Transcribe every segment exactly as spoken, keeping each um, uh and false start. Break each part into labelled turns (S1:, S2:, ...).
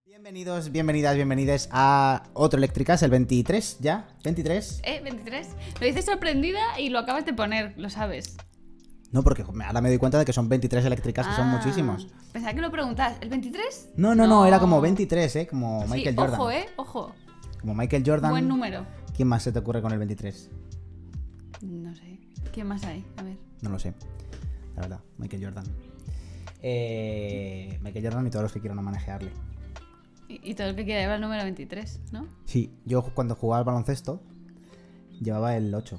S1: Bienvenidos, bienvenidas, bienvenides a otro Eléctricas, el veintitrés, ¿ya? ¿veintitrés?
S2: ¿Eh? ¿veintitrés? Lo dices sorprendida y lo acabas de poner, lo sabes.
S1: No, porque ahora me doy cuenta de que son veintitrés Eléctricas, que son
S2: Ah,
S1: muchísimos.
S2: Pensaba que lo preguntas. ¿El veintitrés?
S1: No, no, no, era como veintitrés, ¿eh? Como
S2: Sí,
S1: Michael Jordan.
S2: ojo, ¿eh? Ojo.
S1: Como Michael Jordan.
S2: Buen número.
S1: ¿Quién más se te ocurre con el veintitrés?
S2: No sé. ¿Quién más hay? A ver.
S1: No lo sé, la verdad. Michael Jordan. Eh, Michael Jordan y todos los que quieran manejarle.
S2: Y, y todo el que quiera llevar el número veintitrés, ¿no?
S1: Sí, yo cuando jugaba al baloncesto llevaba el ocho.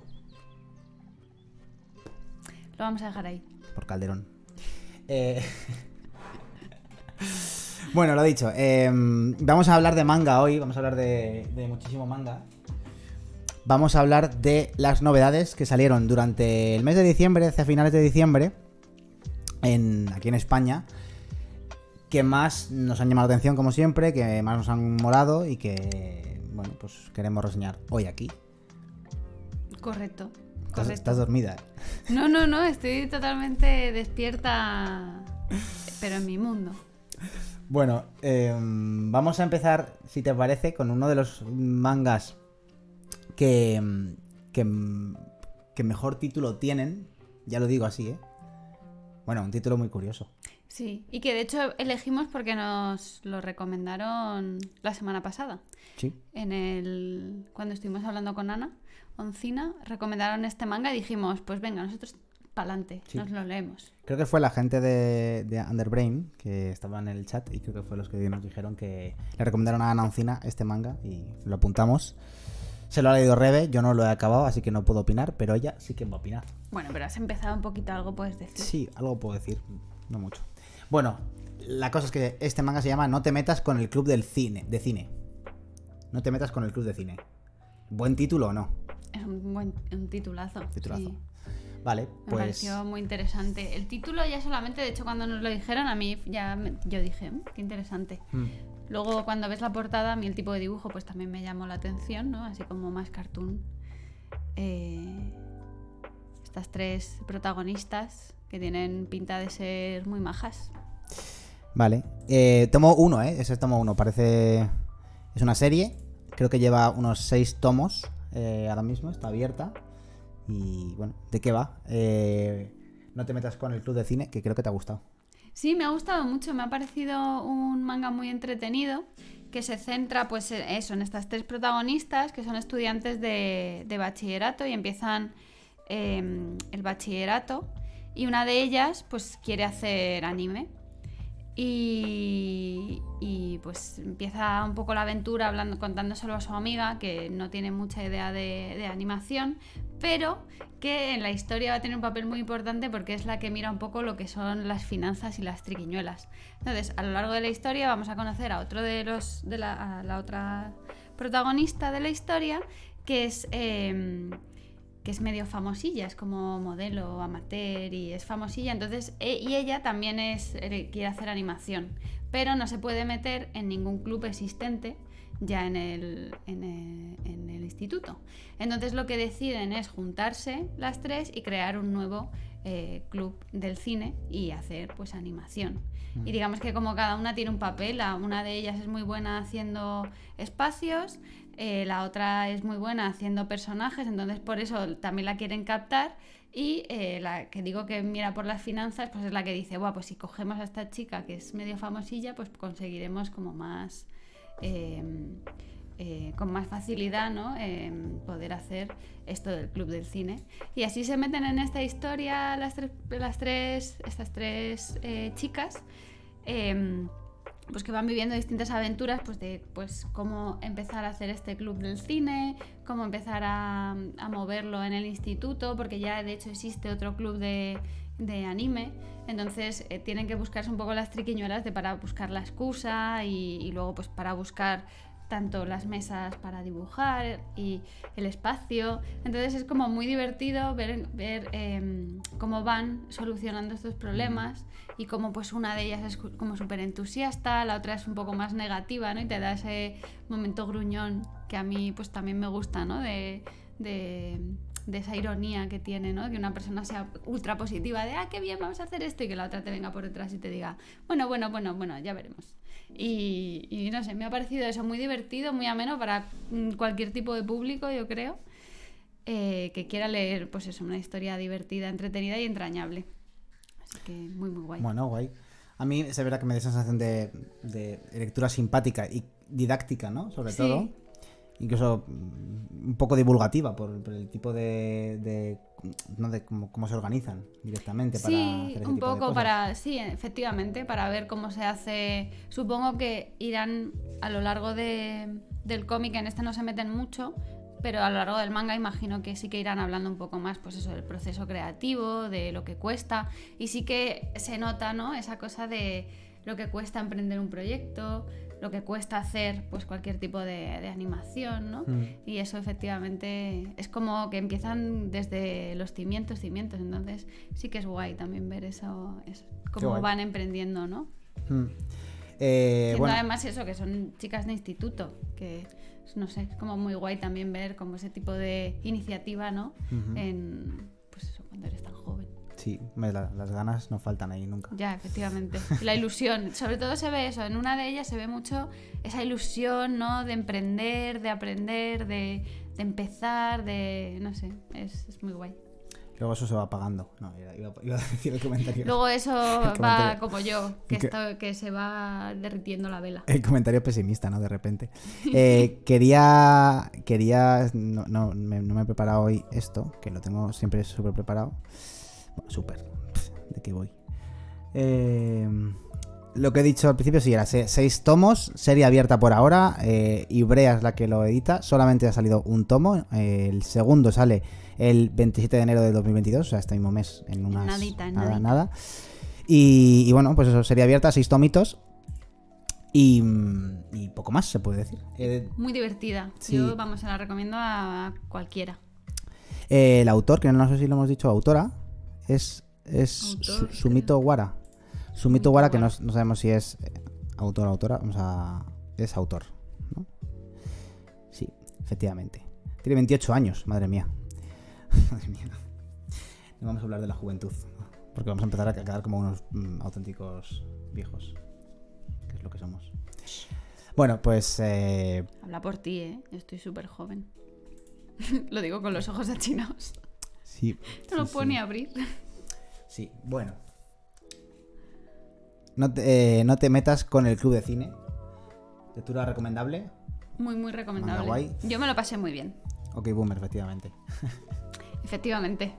S2: Lo vamos a dejar ahí.
S1: Por Calderón. Eh... bueno, lo dicho. Eh, vamos a hablar de manga hoy. Vamos a hablar de, de muchísimo manga. Vamos a hablar de las novedades que salieron durante el mes de diciembre, hacia finales de diciembre, en, aquí en España, que más nos han llamado la atención, como siempre, que más nos han molado y que, bueno, pues queremos reseñar hoy aquí.
S2: Correcto.
S1: Estás,
S2: Correcto.
S1: estás dormida.
S2: No, no, no. Estoy totalmente despierta, pero en mi mundo.
S1: Bueno, eh, vamos a empezar, si te parece, con uno de los mangas que, que, que mejor título tienen. Ya lo digo así, ¿eh? Bueno, un título muy curioso.
S2: Sí, y que de hecho elegimos porque nos lo recomendaron la semana pasada.
S1: Sí.
S2: En el cuando estuvimos hablando con Ana Oncina, recomendaron este manga y dijimos, pues venga, nosotros pa'lante,
S1: Sí.
S2: nos lo leemos.
S1: Creo que fue la gente de, de Underbrain que estaba en el chat y creo que fue los que nos dijeron que le recomendaron a Ana Oncina este manga y lo apuntamos. Se lo ha leído Rebe, yo no lo he acabado, así que no puedo opinar, pero ella sí que va a opinar.
S2: Bueno, pero has empezado un poquito, algo puedes decir.
S1: Sí, algo puedo decir, no mucho. Bueno, la cosa es que este manga se llama No te metas con el club del cine, de cine. No te metas con el club de cine. ¿Buen título o no?
S2: Es un buen un titulazo.
S1: Titulazo.
S2: Sí.
S1: Vale,
S2: Me
S1: pues...
S2: pareció muy interesante. El título ya solamente, de hecho, cuando nos lo dijeron, a mí ya me- yo dije, "Mm, qué interesante".
S1: Mm,
S2: Luego, cuando ves la portada, a mí el tipo de dibujo pues también me llamó la atención, ¿no? Así como más cartoon. Eh, estas tres protagonistas que tienen pinta de ser muy majas.
S1: Vale, eh, tomo uno, ¿eh? Ese es tomo uno, parece... Es una serie, creo que lleva unos seis tomos eh, ahora mismo, está abierta. Y bueno, ¿de qué va? Eh, no te metas con el club de cine, que creo que te ha gustado.
S2: Sí, me ha gustado mucho, me ha parecido un manga muy entretenido que se centra pues en eso, en estas tres protagonistas que son estudiantes de, de bachillerato y empiezan eh, el bachillerato y una de ellas pues quiere hacer anime y, y pues empieza un poco la aventura hablando, contándoselo a su amiga que no tiene mucha idea de, de animación, pero que en la historia va a tener un papel muy importante porque es la que mira un poco lo que son las finanzas y las triquiñuelas. Entonces, a lo largo de la historia vamos a conocer a otro de los de la, a la otra protagonista de la historia, que es eh, que es medio famosilla, es como modelo amateur y es famosilla, entonces e- y ella también es eh, quiere hacer animación, pero no se puede meter en ningún club existente ya en el, en el, en el instituto. Entonces lo que deciden es juntarse las tres y crear un nuevo eh, club del cine y hacer pues animación. Y digamos que como cada una tiene un papel, la- una de ellas es muy buena haciendo espacios, eh, la otra es muy buena haciendo personajes, entonces por eso también la quieren captar. Y eh, la que digo que mira por las finanzas, pues es la que dice, bueno, pues si cogemos a esta chica que es medio famosilla, pues conseguiremos como más... Eh, eh, con más facilidad, ¿no? Eh, poder hacer esto del club del cine. Y así se meten en esta historia las tres, las tres estas tres eh, chicas, eh, pues que van viviendo distintas aventuras, pues de pues cómo empezar a hacer este club del cine, cómo empezar a, a moverlo en el instituto, porque ya de hecho existe otro club de, de anime. Entonces eh, tienen que buscarse un poco las triquiñuelas de para buscar la excusa y, y luego pues para buscar tanto las mesas para dibujar y el espacio. Entonces es como muy divertido ver, ver eh, cómo van solucionando estos problemas y cómo pues una de ellas es como súper entusiasta, la otra es un poco más negativa, ¿no? Y te da ese momento gruñón que a mí pues también me gusta, ¿no? De, de de esa ironía que tiene, ¿no? Que una persona sea ultra positiva de, ah, qué bien, vamos a hacer esto, y que la otra te venga por detrás y te diga, bueno, bueno, bueno, bueno, ya veremos. Y, y no sé, me ha parecido eso muy divertido, muy ameno para cualquier tipo de público, yo creo, eh, que quiera leer, pues eso, una historia divertida, entretenida y entrañable. Así que muy, muy guay.
S1: Bueno, guay. A mí es verdad que me da esa sensación de, de lectura simpática y didáctica, ¿no? Sobre
S2: Sí.
S1: todo. Incluso un poco divulgativa por, por el tipo de, de, ¿no? de cómo, cómo se organizan directamente para
S2: Sí,
S1: hacer ese
S2: un
S1: tipo de
S2: poco
S1: cosas.
S2: para, sí, efectivamente, para ver cómo se hace. Supongo que irán a lo largo de, del cómic, en este no se meten mucho, pero a lo largo del manga imagino que sí que irán hablando un poco más, pues eso, del proceso creativo, de lo que cuesta, y sí que se nota, ¿no? Esa cosa de lo que cuesta emprender un proyecto, lo que cuesta hacer pues cualquier tipo de, de animación, ¿no?
S1: Mm.
S2: Y eso efectivamente es como que empiezan desde los cimientos, cimientos, entonces sí que es guay también ver eso, eso cómo
S1: guay.
S2: van emprendiendo, ¿no?
S1: Mm. Eh,
S2: Siendo
S1: bueno,
S2: además eso, que son chicas de instituto, que no sé, es como muy guay también ver como ese tipo de iniciativa, ¿no?
S1: Ujú.
S2: En, pues eso, cuando eres tan joven.
S1: sí, me- la- las ganas no faltan ahí nunca.
S2: Ya, efectivamente. La ilusión. Sobre todo se ve eso. En una de ellas se ve mucho esa ilusión, ¿no? De emprender, de aprender, de, de empezar, de... No sé, es, es muy guay.
S1: Luego eso se va apagando. No, iba, iba- iba a decir el comentario.
S2: Luego eso va
S1: comentario-
S2: como yo, que,
S1: que-
S2: esto, que se va derritiendo la vela.
S1: El comentario pesimista, ¿no? De repente. Eh, quería. Quería. No, no, me, no me he preparado hoy esto, que lo tengo siempre súper preparado. Bueno, súper. Pff, ¿de qué voy? Eh, lo que he dicho al principio, sí, era se- seis tomos, serie abierta por ahora. Eh, Ibrea es la que lo edita. Solamente ha salido un tomo. Eh, el segundo sale el veintisiete de enero de dos mil veintidós, o sea, este mismo mes, en unas.
S2: Nadita, en
S1: nada,
S2: nadita.
S1: nada. Y, y bueno, pues eso, serie abierta, seis tomitos. Y, y poco más se puede decir. Eh,
S2: Muy divertida.
S1: Sí.
S2: Yo, vamos, se la recomiendo a cualquiera.
S1: eh, el autor, que no sé si lo hemos dicho, autora, es, es
S2: Autor,
S1: Su- Sumito Wara. Sumito
S2: Sumito
S1: Wara, que no,
S2: Wara.
S1: no sabemos si es eh, autor o autora, vamos a. Es autor, ¿no? Sí, efectivamente. Tiene veintiocho años, madre mía. Madre mía. No vamos a hablar de la juventud, porque vamos a empezar a quedar como unos mm, auténticos viejos, que es lo que somos. Bueno, pues eh,
S2: Habla por ti, ¿eh? Yo estoy súper joven. Lo digo con los ojos achinados.
S1: sí.
S2: No lo
S1: sí,
S2: puedo
S1: sí.
S2: ni abrir.
S1: Sí, bueno. No te, eh, no te metas con el club de cine. Lectura recomendable.
S2: Muy, muy recomendable.
S1: Manga guay.
S2: Yo me lo pasé muy bien.
S1: Ok, Boomer, efectivamente.
S2: Efectivamente.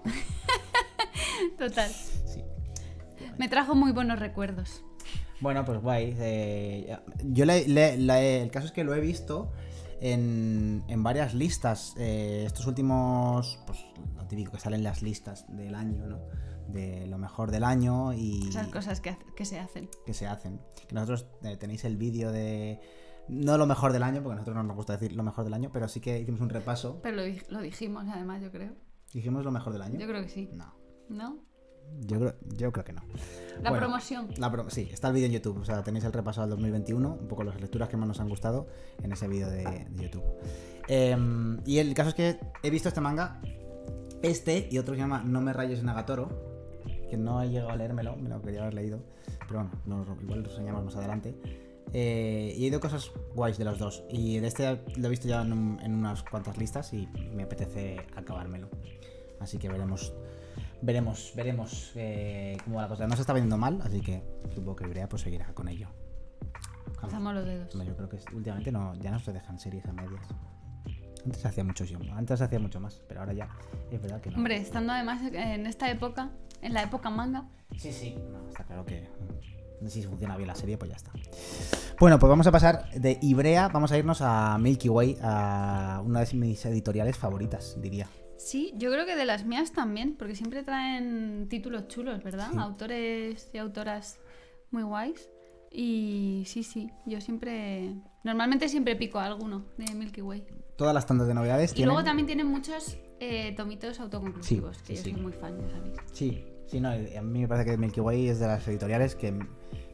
S2: Total.
S1: Sí.
S2: Me trajo muy buenos recuerdos.
S1: Bueno, pues guay. eh, yo le- le- la he- el caso es que lo he visto en, en varias listas. eh, estos últimos, pues lo típico que salen las listas del año, ¿no? De lo mejor del año y
S2: Esas cosas que, hace- que se hacen.
S1: que se hacen. Que nosotros eh, tenéis el vídeo de... No lo mejor del año, porque a nosotros no nos gusta decir lo mejor del año, pero sí que hicimos un repaso.
S2: Pero lo, di- lo dijimos además, yo creo.
S1: ¿Dijimos lo mejor del año?
S2: Yo creo que sí.
S1: No,
S2: ¿No?
S1: yo creo, yo creo que no.
S2: La
S1: Bueno,
S2: promoción.
S1: La pro- sí, está el vídeo en YouTube, o sea, tenéis el repaso al dos mil veintiuno, un poco las lecturas que más nos han gustado en ese vídeo de, de YouTube. Em, y el caso es que he visto este manga, este y otro que se llama No me rayes Nagatoro, que no he llegado a leérmelo, me lo quería haber leído, pero bueno, no- igual lo enseñamos más adelante. Eh, y he ido cosas guays de los dos, y de este lo he visto ya en, un- en unas cuantas listas y me apetece acabármelo. Así que veremos. Veremos, veremos eh, cómo va la cosa. No se está vendiendo mal, así que supongo que Ibrea pues seguirá con ello. Vamos.
S2: Cruzamos los dedos.
S1: No, yo creo que últimamente no, ya no se dejan series a medias. Antes se hacía mucho, sí, antes se hacía mucho más, pero ahora ya es verdad que no.
S2: Hombre, estando además en esta época, en la época manga,
S1: Sí, sí, no, está claro que mm, si funciona bien la serie, pues ya está. Bueno, pues vamos a pasar de Ibrea, vamos a irnos a Milky Way, a una de mis editoriales favoritas, diría.
S2: sí, yo creo que de las mías también, porque siempre traen títulos chulos, ¿verdad?
S1: Sí.
S2: Autores y autoras muy guays. Y sí, sí, yo siempre... Normalmente siempre pico a alguno de Milky Way.
S1: Todas las tandas de novedades
S2: Y
S1: tienen...
S2: luego también tienen muchos eh, tomitos autoconclusivos,
S1: Sí,
S2: que
S1: sí,
S2: yo
S1: sí.
S2: soy muy fan, ya sabéis.
S1: Sí, sí, no, a mí me parece que Milky Way es de las editoriales que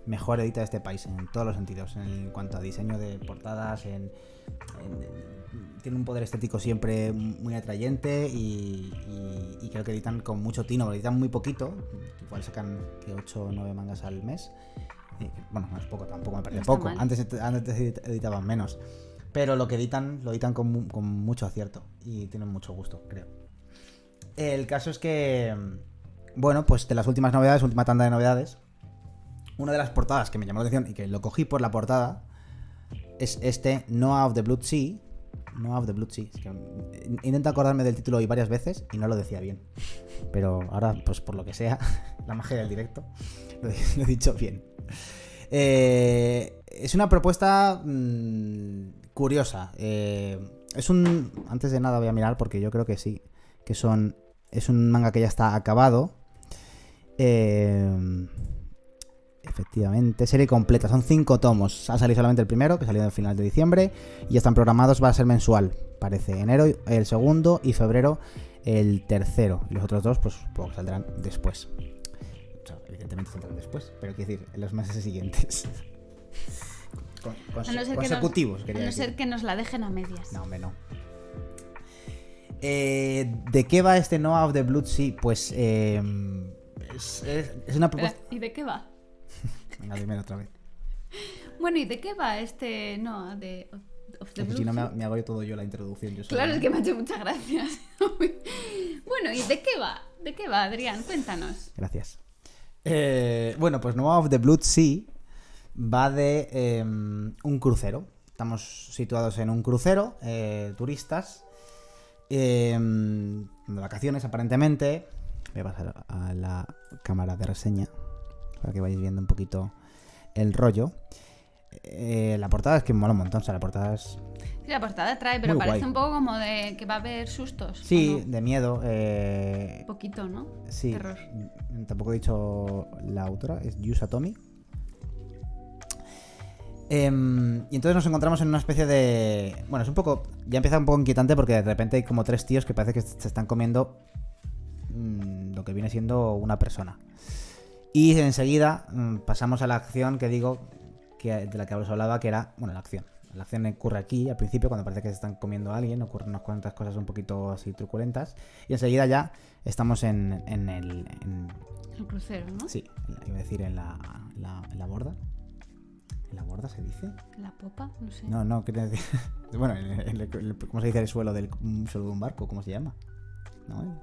S1: mejor edita de este país en todos los sentidos, en cuanto a diseño de portadas, en, en- en- tiene un poder estético siempre muy atrayente y, y- y creo que editan con mucho tino, porque editan muy poquito, igual sacan ocho o nueve mangas al mes. Eh, bueno, no es poco, tampoco me parece
S2: No está
S1: poco,
S2: mal.
S1: antes, antes editaban menos, pero lo que editan lo editan con, mu- con mucho acierto y tienen mucho gusto, creo. El caso es que, bueno, pues de las últimas novedades, última tanda de novedades, una de las portadas que me llamó la atención y que lo cogí por la portada es este Noah of the Blood Sea. Noah of the Blood Sea. Es que intento acordarme del título hoy varias veces y no lo decía bien. Pero ahora, pues por lo que sea, la magia del directo, lo he, lo he dicho bien. Eh, es una propuesta mmm, curiosa. Eh, es un... Antes de nada voy a mirar porque yo creo que sí. Que son... Es un manga que ya está acabado. Eh... Efectivamente, serie completa, son cinco tomos. Ha salido solamente el primero, que salió al final de diciembre, y ya están programados, va a ser mensual, parece. Enero el segundo y febrero el tercero. Y los otros dos, pues supongo que saldrán después. O sea, evidentemente saldrán después, pero quiero decir, en los meses siguientes. Con- conse-
S2: A no ser que
S1: consecutivos,
S2: nos,
S1: quería
S2: a no
S1: decir.
S2: ser que nos la dejen a medias.
S1: No, hombre, no. Eh, ¿De qué va este Noah of the Blood Sea? Pues eh, es, es- es una propuesta...
S2: Espera, ¿y de qué va?
S1: Venga, dímelo otra vez.
S2: Bueno, ¿y de qué va este no de of, of the
S1: Es que
S2: Blue
S1: si no me,
S2: Sea?
S1: me hago yo todo yo la introducción. Yo solo,
S2: Claro,
S1: ¿no?
S2: es que me ha hecho muchas gracias. Bueno, ¿y de qué va? ¿De qué va, Adrián? Cuéntanos.
S1: Gracias. Eh, bueno, pues Noah of the Blood Sea va de eh, un crucero. Estamos situados en un crucero, eh, turistas, eh, de vacaciones aparentemente. Voy a pasar a la cámara de reseña para que vayáis viendo un poquito el rollo. Eh, la portada es que mola un montón, o sea, la portada es...
S2: Sí, la portada trae, pero
S1: Muy
S2: parece
S1: guay.
S2: un poco como de que va a haber sustos. ¿o
S1: Sí,
S2: no?
S1: de miedo. Eh,
S2: Un poquito, ¿no?
S1: sí,
S2: Terror.
S1: tampoco he dicho la autora, es Yu Satomi. Em, y entonces nos encontramos en una especie de... Bueno, es un poco... Ya empieza un poco inquietante porque de repente hay como tres tíos que parece que se están comiendo mm, lo que viene siendo una persona. Y enseguida mm, pasamos a la acción que digo, que, de la que os hablaba, que era... Bueno, la acción. La acción ocurre aquí, al principio, cuando parece que se están comiendo a alguien, ocurren unas cuantas cosas un poquito así truculentas. Y enseguida ya estamos en, en el... en-
S2: El crucero, ¿no?
S1: sí, en la- iba a decir en la, la- en la borda. ¿En la borda se dice?
S2: La popa, no sé.
S1: No, no, quiero decir... Bueno, en el- en el- el- ¿cómo se dice el suelo del un suelo de un barco? ¿Cómo se llama? ¿No?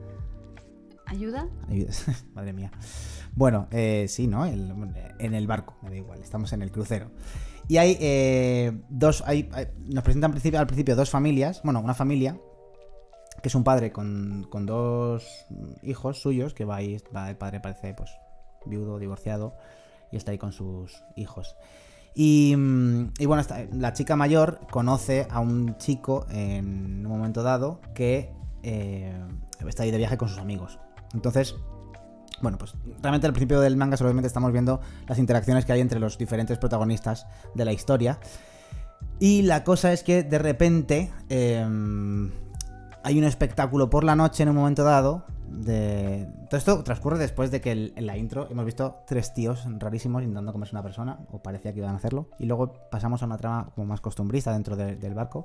S2: ¿Ayuda?
S1: Ayuda. Madre mía. Bueno, eh, sí, ¿no? El- en el barco, me da igual, estamos en el crucero. Y hay eh, dos... Hay, hay- nos presentan al principio, al principio dos familias, bueno, una familia, que es un padre con, con dos hijos suyos, que va ahí, va, el padre parece pues viudo, divorciado, y está ahí con sus hijos. Y, mm, y bueno, esta- la chica mayor conoce a un chico en un momento dado que eh, está ahí de viaje con sus amigos. Entonces, bueno, pues realmente al principio del manga solamente estamos viendo las interacciones que hay entre los diferentes protagonistas de la historia. Y la cosa es que de repente eh, hay un espectáculo por la noche en un momento dado. De... Todo esto transcurre después de que el- en la intro hemos visto tres tíos rarísimos intentando comerse una persona, o parecía que iban a hacerlo, y luego pasamos a una trama como más costumbrista dentro de- del barco.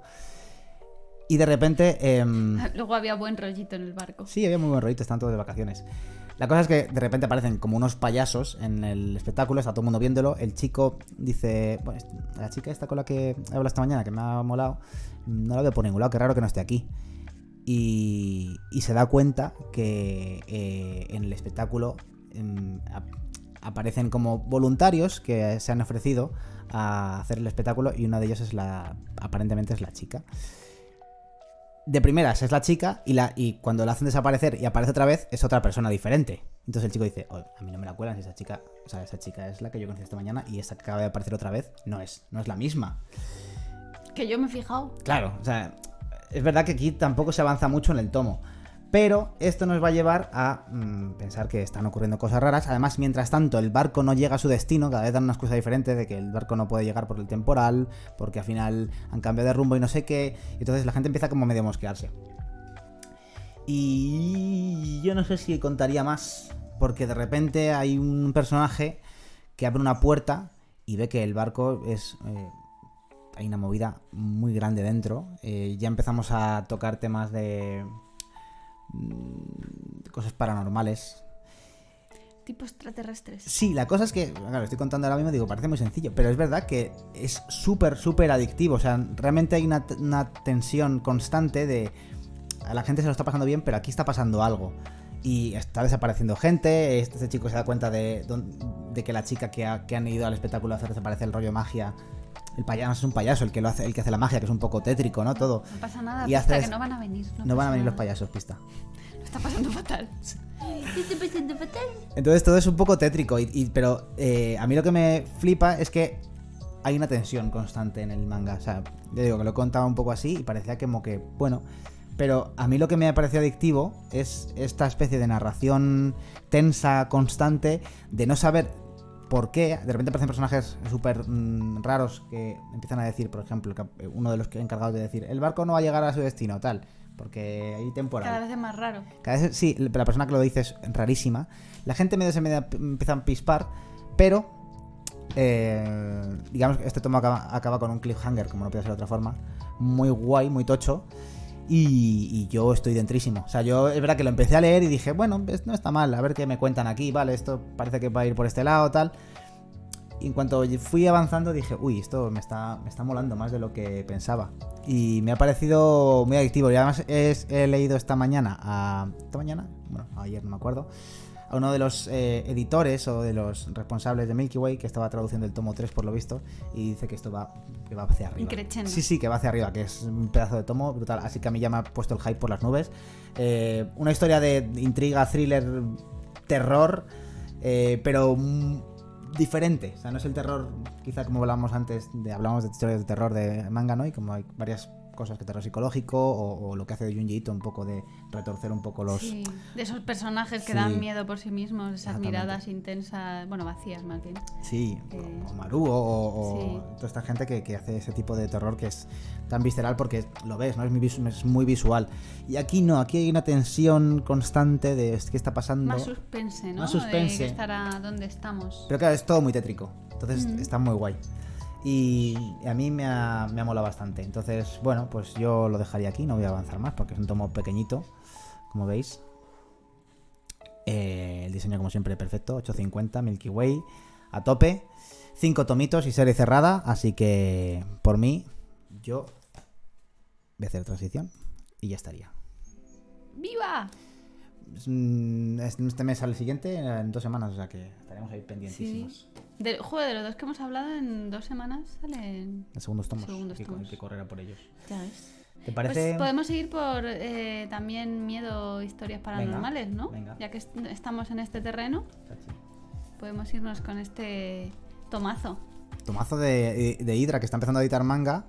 S1: Y de repente... em,
S2: Luego había buen rollito en el barco.
S1: Sí, había muy buen rollito, están todos de vacaciones. La cosa es que de repente aparecen como unos payasos en el espectáculo, está todo el mundo viéndolo. El chico dice, bueno, la chica esta con la que he hablado esta mañana, que me ha molado, no la veo por ningún lado, qué raro que no esté aquí. Y, y se da cuenta que eh, en el espectáculo em, ap- aparecen como voluntarios que se han ofrecido a hacer el espectáculo, y uno de ellos es la, aparentemente es la chica. De primeras es la chica, y, la, y cuando la hacen desaparecer y aparece otra vez es otra persona diferente. Entonces el chico dice, "Oye, a mí no me la cuelan, si esa chica, o sea, esa chica es la que yo conocí esta mañana, y esta que acaba de aparecer otra vez no es, no es la misma."
S2: Que yo me he fijado.
S1: Claro, o sea, es verdad que aquí tampoco se avanza mucho en el tomo, pero esto nos va a llevar a mm, pensar que están ocurriendo cosas raras. Además, mientras tanto, el barco no llega a su destino, cada vez dan una excusa diferente de que el barco no puede llegar por el temporal, porque al final han cambiado de rumbo y no sé qué, y entonces la gente empieza como medio a mosquearse. Y yo no sé si contaría más, porque de repente hay un personaje que abre una puerta y ve que el barco es... Eh, hay una movida muy grande dentro. Eh, ya empezamos a tocar temas de... de cosas paranormales.
S2: Tipo extraterrestres.
S1: Sí, la cosa es que, claro, lo estoy contando ahora mismo, digo, parece muy sencillo, pero es verdad que es súper, súper adictivo. O sea, realmente hay una, una tensión constante de... A la gente se lo está pasando bien, pero aquí está pasando algo. Y está desapareciendo gente. Este chico se da cuenta de, de que la chica que, ha, que han ido al espectáculo a hacer desaparecer el rollo de magia... El payaso es un payaso el que lo hace, el que hace la magia, que es un poco tétrico, ¿no? Todo.
S2: No pasa nada,
S1: y
S2: pista,
S1: haces...
S2: que no van a venir.
S1: No,
S2: No,
S1: van a venir
S2: nada.
S1: los payasos, pista.
S2: Lo está pasando fatal. Está pasando fatal.
S1: Entonces todo es un poco tétrico, y, y, pero eh, a mí lo que me flipa es que hay una tensión constante en el manga. O sea, yo digo que lo contaba un poco así y parecía como que, bueno... Pero a mí lo que me ha parecido adictivo es esta especie de narración tensa, constante, de no saber por qué. De repente aparecen personajes súper mmm, raros que empiezan a decir, por ejemplo, uno de los que encargados de decir, el barco no va a llegar a su destino, tal, porque hay temporal.
S2: Cada vez es más raro.
S1: Cada vez, sí, la persona que lo dice es rarísima. La gente medio se medio empieza a pispar, pero eh, digamos que este tomo acaba, acaba con un cliffhanger, como no puede ser de otra forma, muy guay, muy tocho. Y, y yo estoy dentrísimo. O sea, yo es verdad que lo empecé a leer y dije, bueno, no está mal, a ver qué me cuentan aquí, vale, esto parece que va a ir por este lado, tal. Y en cuanto fui avanzando dije, uy, esto me está, me está molando más de lo que pensaba. Y me ha parecido muy adictivo. Y además es, he leído esta mañana, a, ¿esta mañana? Bueno, ayer no me acuerdo. A uno de los eh, editores o de los responsables de Milky Way, que estaba traduciendo el tomo tres por lo visto, y dice que esto va, que va hacia arriba.
S2: Increchendo.
S1: Sí, sí, que va hacia arriba, que es un pedazo de tomo brutal, así que a mí ya me ha puesto el hype por las nubes. Eh, una historia de intriga, thriller, terror, eh, pero mm, diferente. O sea, no es el terror, quizá como hablábamos antes, de, hablamos de historias de terror de manga, ¿no? Y como hay varias cosas que terror psicológico o, o lo que hace de Junji Ito, un poco de retorcer un poco los...
S2: Sí, de esos personajes que
S1: Sí.
S2: dan miedo por sí mismos, esas
S1: Exactamente.
S2: miradas intensas, bueno, vacías más bien.
S1: Sí,
S2: Eh,
S1: o Maru o, o
S2: sí.
S1: toda esta gente que, que hace ese tipo de terror que es tan visceral porque lo ves, ¿no? Es muy, visu- es muy visual. Y aquí no, aquí hay una tensión constante de qué está pasando.
S2: Más suspense, ¿no?
S1: Más suspense.
S2: De que estará donde estamos.
S1: Pero claro, es todo muy tétrico. Entonces
S2: Mm.
S1: está muy guay. Y a mí me ha, me ha molado bastante. Entonces, bueno, pues yo lo dejaría aquí, no voy a avanzar más porque es un tomo pequeñito, como veis. Eh, el diseño, como siempre, perfecto. ocho cincuenta, Milky Way, a tope. Cinco tomitos y serie cerrada. Así que, por mí, yo voy a hacer transición y ya estaría.
S2: ¡Viva!
S1: Mm, Este mes sale el siguiente, en dos semanas, o sea que estaremos ahí pendientísimos.
S2: Del juego de los dos que hemos hablado en dos semanas salen.
S1: En segundos tomos,
S2: Segundos
S1: hay, que-
S2: tomos.
S1: hay que correr a por ellos.
S2: Ya ves.
S1: ¿Te parece?
S2: Pues podemos seguir por eh, también miedo, historias paranormales,
S1: Venga,
S2: ¿no?
S1: venga.
S2: Ya que est- estamos en este terreno, podemos irnos con este tomazo.
S1: Tomazo de, de Hydra, que está empezando a editar manga.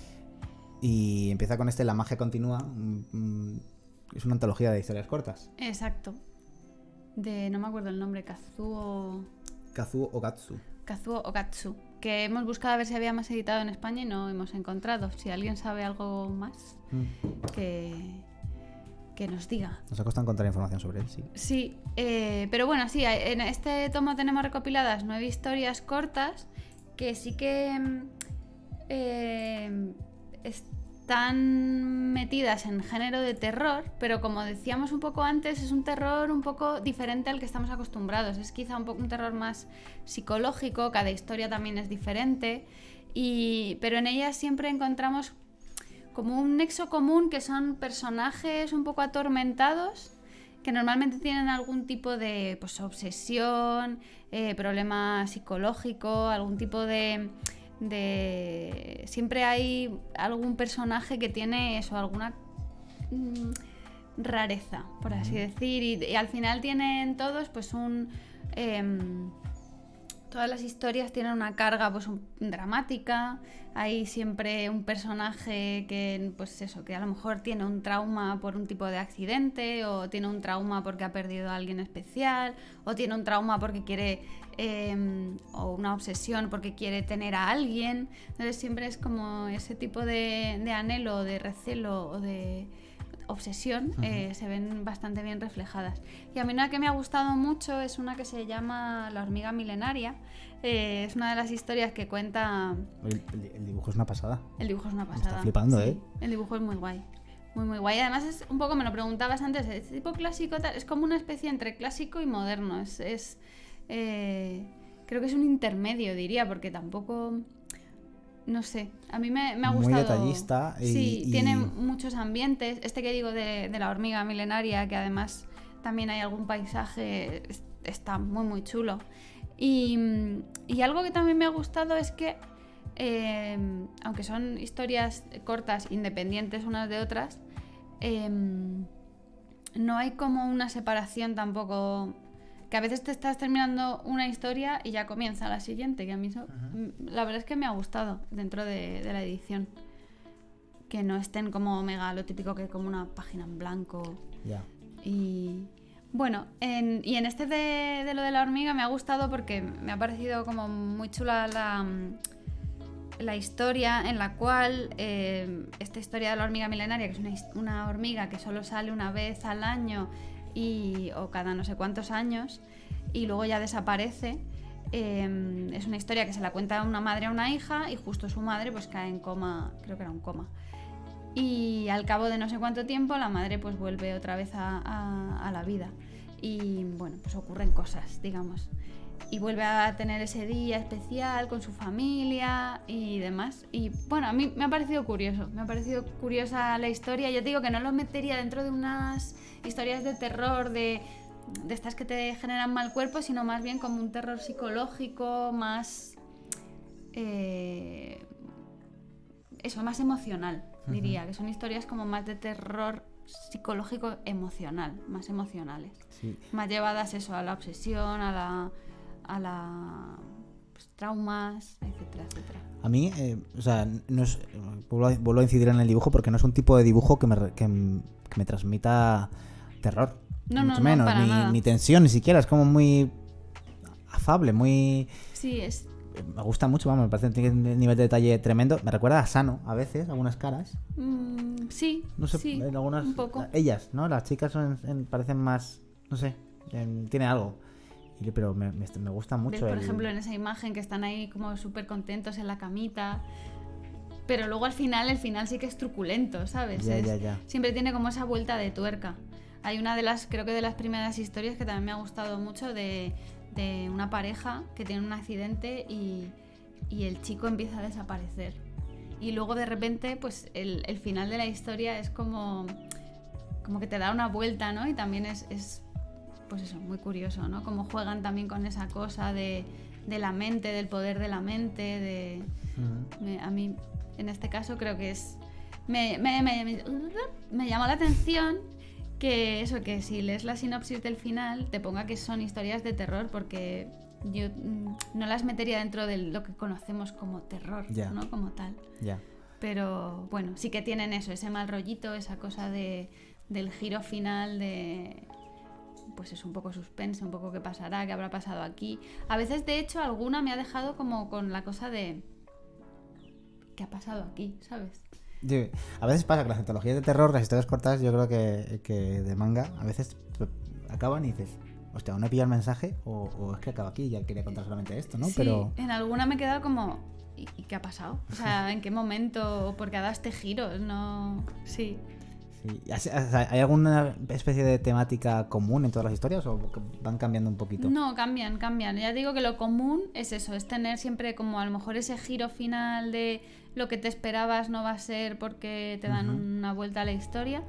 S1: Y empieza con este La magia continúa. mm, mm, Es una antología de historias cortas.
S2: Exacto. De, no me acuerdo el nombre, Kazuo...
S1: Kazuo Ogatsu.
S2: Kazuo Ogatsu. Que hemos buscado a ver si había más editado en España y no hemos encontrado. Si alguien sabe algo más,
S1: Mm.
S2: que, que nos diga.
S1: Nos ha costado encontrar información sobre él, sí.
S2: Sí, eh, pero bueno, sí, en este tomo tenemos recopiladas nueve historias cortas que sí que mm, eh, están metidas en género de terror, pero como decíamos un poco antes, es un terror un poco diferente al que estamos acostumbrados. Es quizá un poco un terror más psicológico, cada historia también es diferente, y, pero en ellas siempre encontramos como un nexo común, que son personajes un poco atormentados que normalmente tienen algún tipo de pues, obsesión, eh, problema psicológico, algún tipo de, de... Siempre hay algún personaje que tiene eso, alguna mm, rareza, por así decir, y, y al final tienen todos pues un... em, Todas las historias tienen una carga pues un, dramática. Hay siempre un personaje que, pues eso, que a lo mejor tiene un trauma por un tipo de accidente, o tiene un trauma porque ha perdido a alguien especial, o tiene un trauma porque quiere, eh, o una obsesión porque quiere tener a alguien. Entonces siempre es como ese tipo de, de anhelo, de recelo o de, obsesión,
S1: Uh-huh.
S2: eh, se ven bastante bien reflejadas. Y a mí una que me ha gustado mucho es una que se llama La hormiga milenaria. Eh, es una de las historias que cuenta...
S1: El, el- el dibujo es una pasada.
S2: El dibujo es una
S1: Me
S2: pasada.
S1: está flipando,
S2: Sí,
S1: ¿eh?
S2: el dibujo es muy guay. Muy, muy guay. Además es un poco, me lo preguntabas antes, es tipo clásico, tal, es como una especie entre clásico y moderno. Es... es eh, creo que es un intermedio, diría, porque tampoco... No sé, a mí me, me ha
S1: Muy
S2: gustado.
S1: detallista y-
S2: Sí,
S1: y-
S2: tiene muchos ambientes. Este que digo de, de la hormiga milenaria, que además también hay algún paisaje, es- está muy, muy chulo. Y, y algo que también me ha gustado es que, eh, aunque son historias cortas, independientes unas de otras, eh, no hay como una separación tampoco. Que a veces te estás terminando una historia y ya comienza la siguiente, que a mí eso, uh-huh. la verdad es que me ha gustado dentro de, de la edición. Que no estén como mega lo típico que como una página en blanco.
S1: Ya. Yeah.
S2: Y bueno, en, y en este de, de lo de la hormiga me ha gustado porque me ha parecido como muy chula la, la historia en la cual eh, esta historia de la hormiga milenaria, que es una, una hormiga que solo sale una vez al año y, o cada no sé cuántos años y luego ya desaparece. Eh, es una historia que se la cuenta una madre a una hija y justo su madre pues cae en coma, creo que era un coma, y al cabo de no sé cuánto tiempo la madre pues vuelve otra vez a, a, a la vida y bueno, pues ocurren cosas, digamos, y vuelve a tener ese día especial con su familia y demás. Y bueno, a mí me ha parecido curioso, me ha parecido curiosa la historia. Yo te digo que no lo metería dentro de unas historias de terror, de, de estas que te generan mal cuerpo, sino más bien como un terror psicológico, más... Eh, eso, más emocional, diría, uh-huh. que son historias como más de terror psicológico emocional, más emocionales, sí. Más llevadas eso, a la obsesión, a la... a la pues, traumas, etcétera, etcétera.
S1: A mí, eh, o sea, no es, vuelvo, a, vuelvo a incidir en el dibujo porque no es un tipo de dibujo que me, que, que me transmita terror,
S2: no,
S1: mucho
S2: no,
S1: menos,
S2: no, para
S1: ni,
S2: nada.
S1: ni tensión, ni siquiera, es como muy afable, muy...
S2: Sí, es...
S1: Me gusta mucho, vamos, me parece que tiene un nivel de detalle tremendo. Me recuerda a Sano, a veces, algunas caras.
S2: Mm, sí,
S1: no sé,
S2: sí,
S1: en algunas,
S2: un poco.
S1: Ellas, ¿no? Las chicas son, en, parecen más, no sé, en, tiene algo. Pero me, me, me gusta mucho.
S2: ¿Ves, por
S1: el...
S2: ejemplo, en esa imagen que están ahí como súper contentos en la camita, pero luego al final, el final sí que es truculento, ¿sabes?
S1: Ya,
S2: es,
S1: ya, ya.
S2: Siempre tiene como esa vuelta de tuerca. Hay una de las, creo que de las primeras historias que también me ha gustado mucho de, de una pareja que tiene un accidente y, y el chico empieza a desaparecer. Y luego de repente, pues el, el final de la historia es como, como que te da una vuelta, ¿no? Y también es... es pues eso, muy curioso, ¿no? Cómo juegan también con esa cosa de, de la mente, del poder de la mente, de... Uh-huh. Me, a mí, en este caso, creo que es... Me, me, me, me, me llamó la atención que eso, que si lees la sinopsis del final, te ponga que son historias de terror, porque yo mm, no las metería dentro de lo que conocemos como terror, yeah. ¿no? Como tal.
S1: Yeah.
S2: Pero, bueno, sí que tienen eso, ese mal rollito, esa cosa de, del giro final de... pues es un poco suspense, un poco qué pasará, qué habrá pasado aquí. A veces, de hecho, alguna me ha dejado como con la cosa de ¿qué ha pasado aquí? ¿Sabes?
S1: Sí, a veces pasa que las antologías de terror, las historias cortas, yo creo que, que de manga, a veces acaban y dices, hostia, ¿o no he pillado el mensaje? O, o es que acaba aquí y ya quería contar solamente esto, ¿no?
S2: Sí,
S1: pero
S2: en alguna me he quedado como, ¿y, y qué ha pasado? O sea, ¿en qué momento? ¿Por qué ha dado este giro? No... Sí.
S1: Sí. ¿Hay alguna especie de temática común en todas las historias o van cambiando un poquito?
S2: No, cambian, cambian. Ya digo que lo común es eso, es tener siempre como a lo mejor ese giro final de lo que te esperabas no va a ser porque te dan uh-huh. una vuelta a la historia.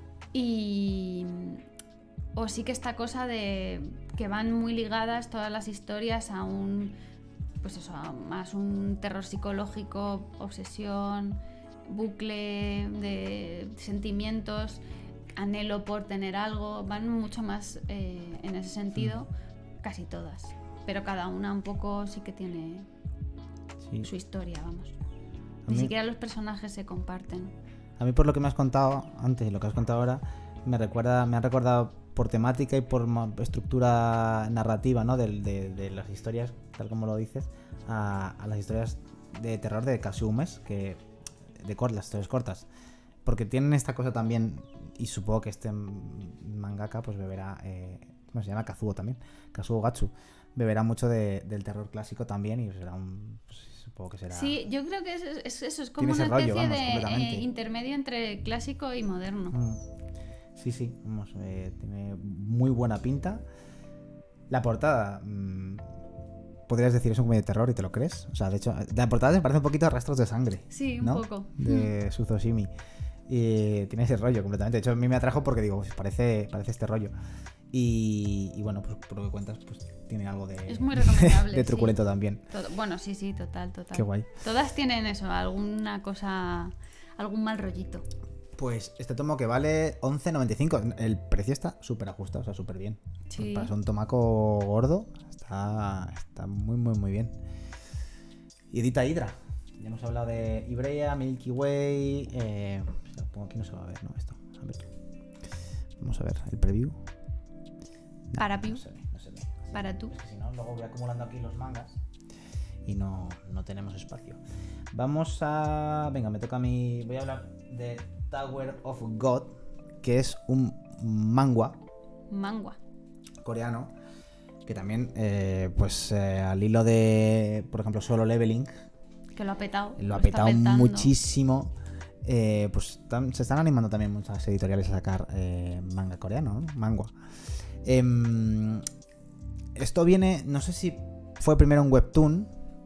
S2: Y... o sí que esta cosa de que van muy ligadas todas las historias a un... pues eso, a más un terror psicológico, obsesión... bucle de sentimientos, anhelo por tener algo, van mucho más eh, en ese sentido, mm. casi todas, pero cada una un poco sí que tiene sí. su historia, vamos. Ni mí, siquiera los personajes se comparten.
S1: A mí, por lo que me has contado antes y lo que has contado ahora, me recuerda, me ha recordado por temática y por estructura narrativa, ¿no? de, de, de las historias, tal como lo dices, a, a las historias de terror de Casumes, que de cortas, las historias cortas, porque tienen esta cosa también y supongo que este mangaka pues beberá, eh, ¿cómo se llama? Kazuo también, Kazuo Gatsu, beberá mucho de, del terror clásico también y será un, pues, supongo que será...
S2: Sí, yo creo que es, es, eso es como
S1: Tiene
S2: una
S1: ese rollo,
S2: especie
S1: vamos,
S2: de eh, intermedio entre clásico y moderno.
S1: Mm. Sí, sí, vamos, eh, tiene muy buena pinta. La portada, mmm, podrías decir, es un comedia de terror y te lo crees. O sea, de hecho, la portada me parece un poquito a Rastros de Sangre.
S2: Sí, un
S1: ¿no?
S2: poco.
S1: De mm. Suzoshimi. Y tiene ese rollo completamente. De hecho, a mí me atrajo porque digo, pues parece, parece este rollo. Y, y bueno, pues por lo que cuentas, pues tiene algo de...
S2: Es muy recomendable.
S1: de truculento
S2: sí.
S1: también.
S2: Todo, bueno, sí, sí, total, total.
S1: Qué guay.
S2: Todas tienen eso, alguna cosa, algún mal rollito.
S1: Pues este tomo que vale once noventa y cinco. El precio está súper ajustado, o sea, súper bien.
S2: Sí.
S1: Para ser un tomaco gordo, está, está muy, muy, muy bien. Y edita Hydra. Ya hemos hablado de Ibrea, Milky Way. Eh, supongo que aquí no se va a ver, ¿no? Esto. A ver. Vamos a ver el preview. No,
S2: Para
S1: no
S2: Piu.
S1: se ve, no se ve.
S2: Para tú.
S1: Es que si no, luego voy acumulando aquí los mangas y no, no tenemos espacio. Vamos a... Venga, me toca a mí... Voy a hablar de Tower of God, que es un manga.
S2: Mangua.
S1: Coreano. Que también, eh, pues eh, al hilo de, por ejemplo, Solo Leveling,
S2: que lo ha petado.
S1: Lo ha petado muchísimo. Eh, pues tam, se están animando también muchas editoriales a sacar eh, manga coreano, ¿no? Manga. Eh, esto viene, no sé si fue primero un webtoon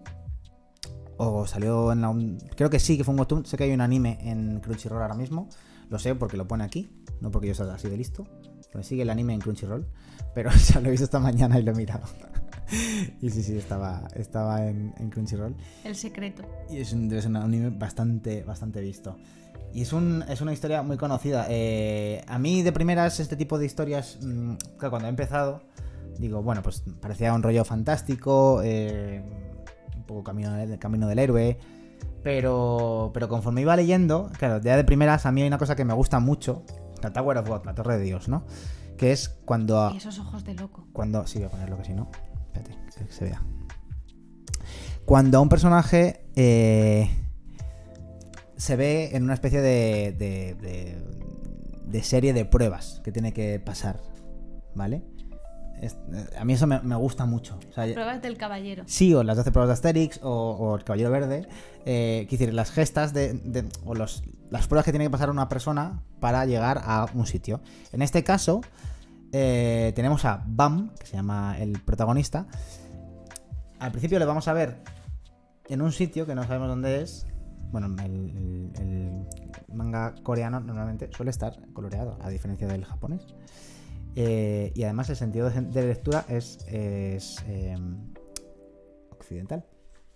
S1: o salió en la... Un, creo que sí que fue un webtoon. Sé que hay un anime en Crunchyroll ahora mismo. Lo sé porque lo pone aquí, no porque yo sea así de listo. Pero sigue el anime en Crunchyroll. Pero ya lo he visto esta mañana y lo he mirado. Y sí, sí, estaba, estaba en, en Crunchyroll.
S2: El secreto. Y
S1: es un, es un anime bastante, bastante visto. Y es, un, es una historia muy conocida. Eh, a mí de primeras este tipo de historias, mmm, claro, cuando he empezado, digo, bueno, pues parecía un rollo fantástico, eh, un poco camino del, camino del héroe. Pero, pero conforme iba leyendo, claro, ya de primeras a mí hay una cosa que me gusta mucho. La Tower of God, la Torre de Dios, ¿no? Que es cuando...
S2: Y esos ojos de loco.
S1: Cuando... Sí, voy a ponerlo que si no... Espérate, que se vea. Cuando a un personaje eh, se ve en una especie de, de, de, de serie de pruebas que tiene que pasar, ¿vale? Es, a mí eso me, me gusta mucho. O sea,
S2: pruebas del caballero.
S1: Sí, o las doce pruebas de Asterix, o, o el caballero verde. Eh, quiero decir, las gestas de, de, o los, las pruebas que tiene que pasar una persona para llegar a un sitio. En este caso... Eh, tenemos a Bam, que se llama el protagonista. Al principio le vamos a ver en un sitio que no sabemos dónde es. Bueno, el, el, el manga coreano normalmente suele estar coloreado, a diferencia del japonés. Eh, y además el sentido de, de lectura es, es eh, occidental.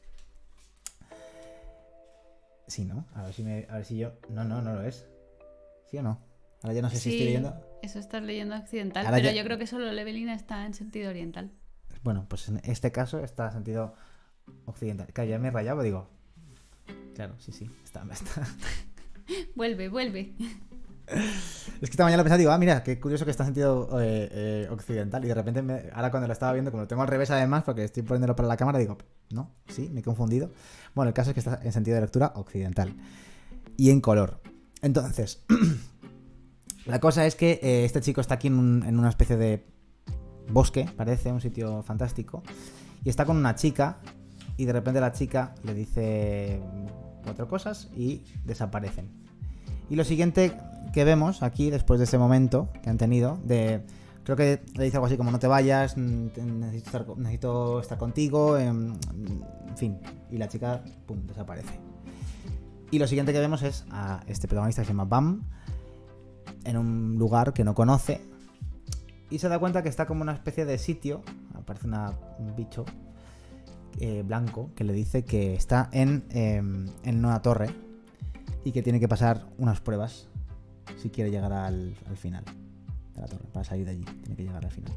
S1: Sí, ¿no? A ver si me, a ver si yo... No, no, no lo es. ¿Sí o no? Ahora ya no sé
S2: sí,
S1: si estoy leyendo.
S2: Eso estás leyendo occidental,
S1: Ahora
S2: pero
S1: ya...
S2: yo creo que Solo Leveling está en sentido oriental.
S1: Bueno, pues en este caso está en sentido occidental. Claro, ya me he rayado, digo. Claro, sí, sí, está, está.
S2: Vuelve, vuelve.
S1: Es que esta mañana lo pensaba, digo, ah, mira, qué curioso que está en sentido eh, eh, occidental. Y de repente, me... ahora cuando lo estaba viendo, como lo tengo al revés además, porque estoy poniéndolo para la cámara, digo, no, sí, me he confundido. Bueno, el caso es que está en sentido de lectura occidental. Y en color. Entonces... La cosa es que eh, este chico está aquí en, un, en una especie de bosque, parece, un sitio fantástico, y está con una chica, y de repente la chica le dice cuatro cosas y desaparecen. Y lo siguiente que vemos aquí, después de ese momento que han tenido, de creo que le dice algo así como no te vayas, necesito estar, necesito estar contigo, en, en fin, y la chica, pum, desaparece. Y lo siguiente que vemos es a este protagonista que se llama Bam, en un lugar que no conoce y se da cuenta que está como una especie de sitio, aparece una, un bicho eh, blanco que le dice que está en, eh, en una torre y que tiene que pasar unas pruebas si quiere llegar al, al final de la torre, para salir de allí tiene que llegar al final.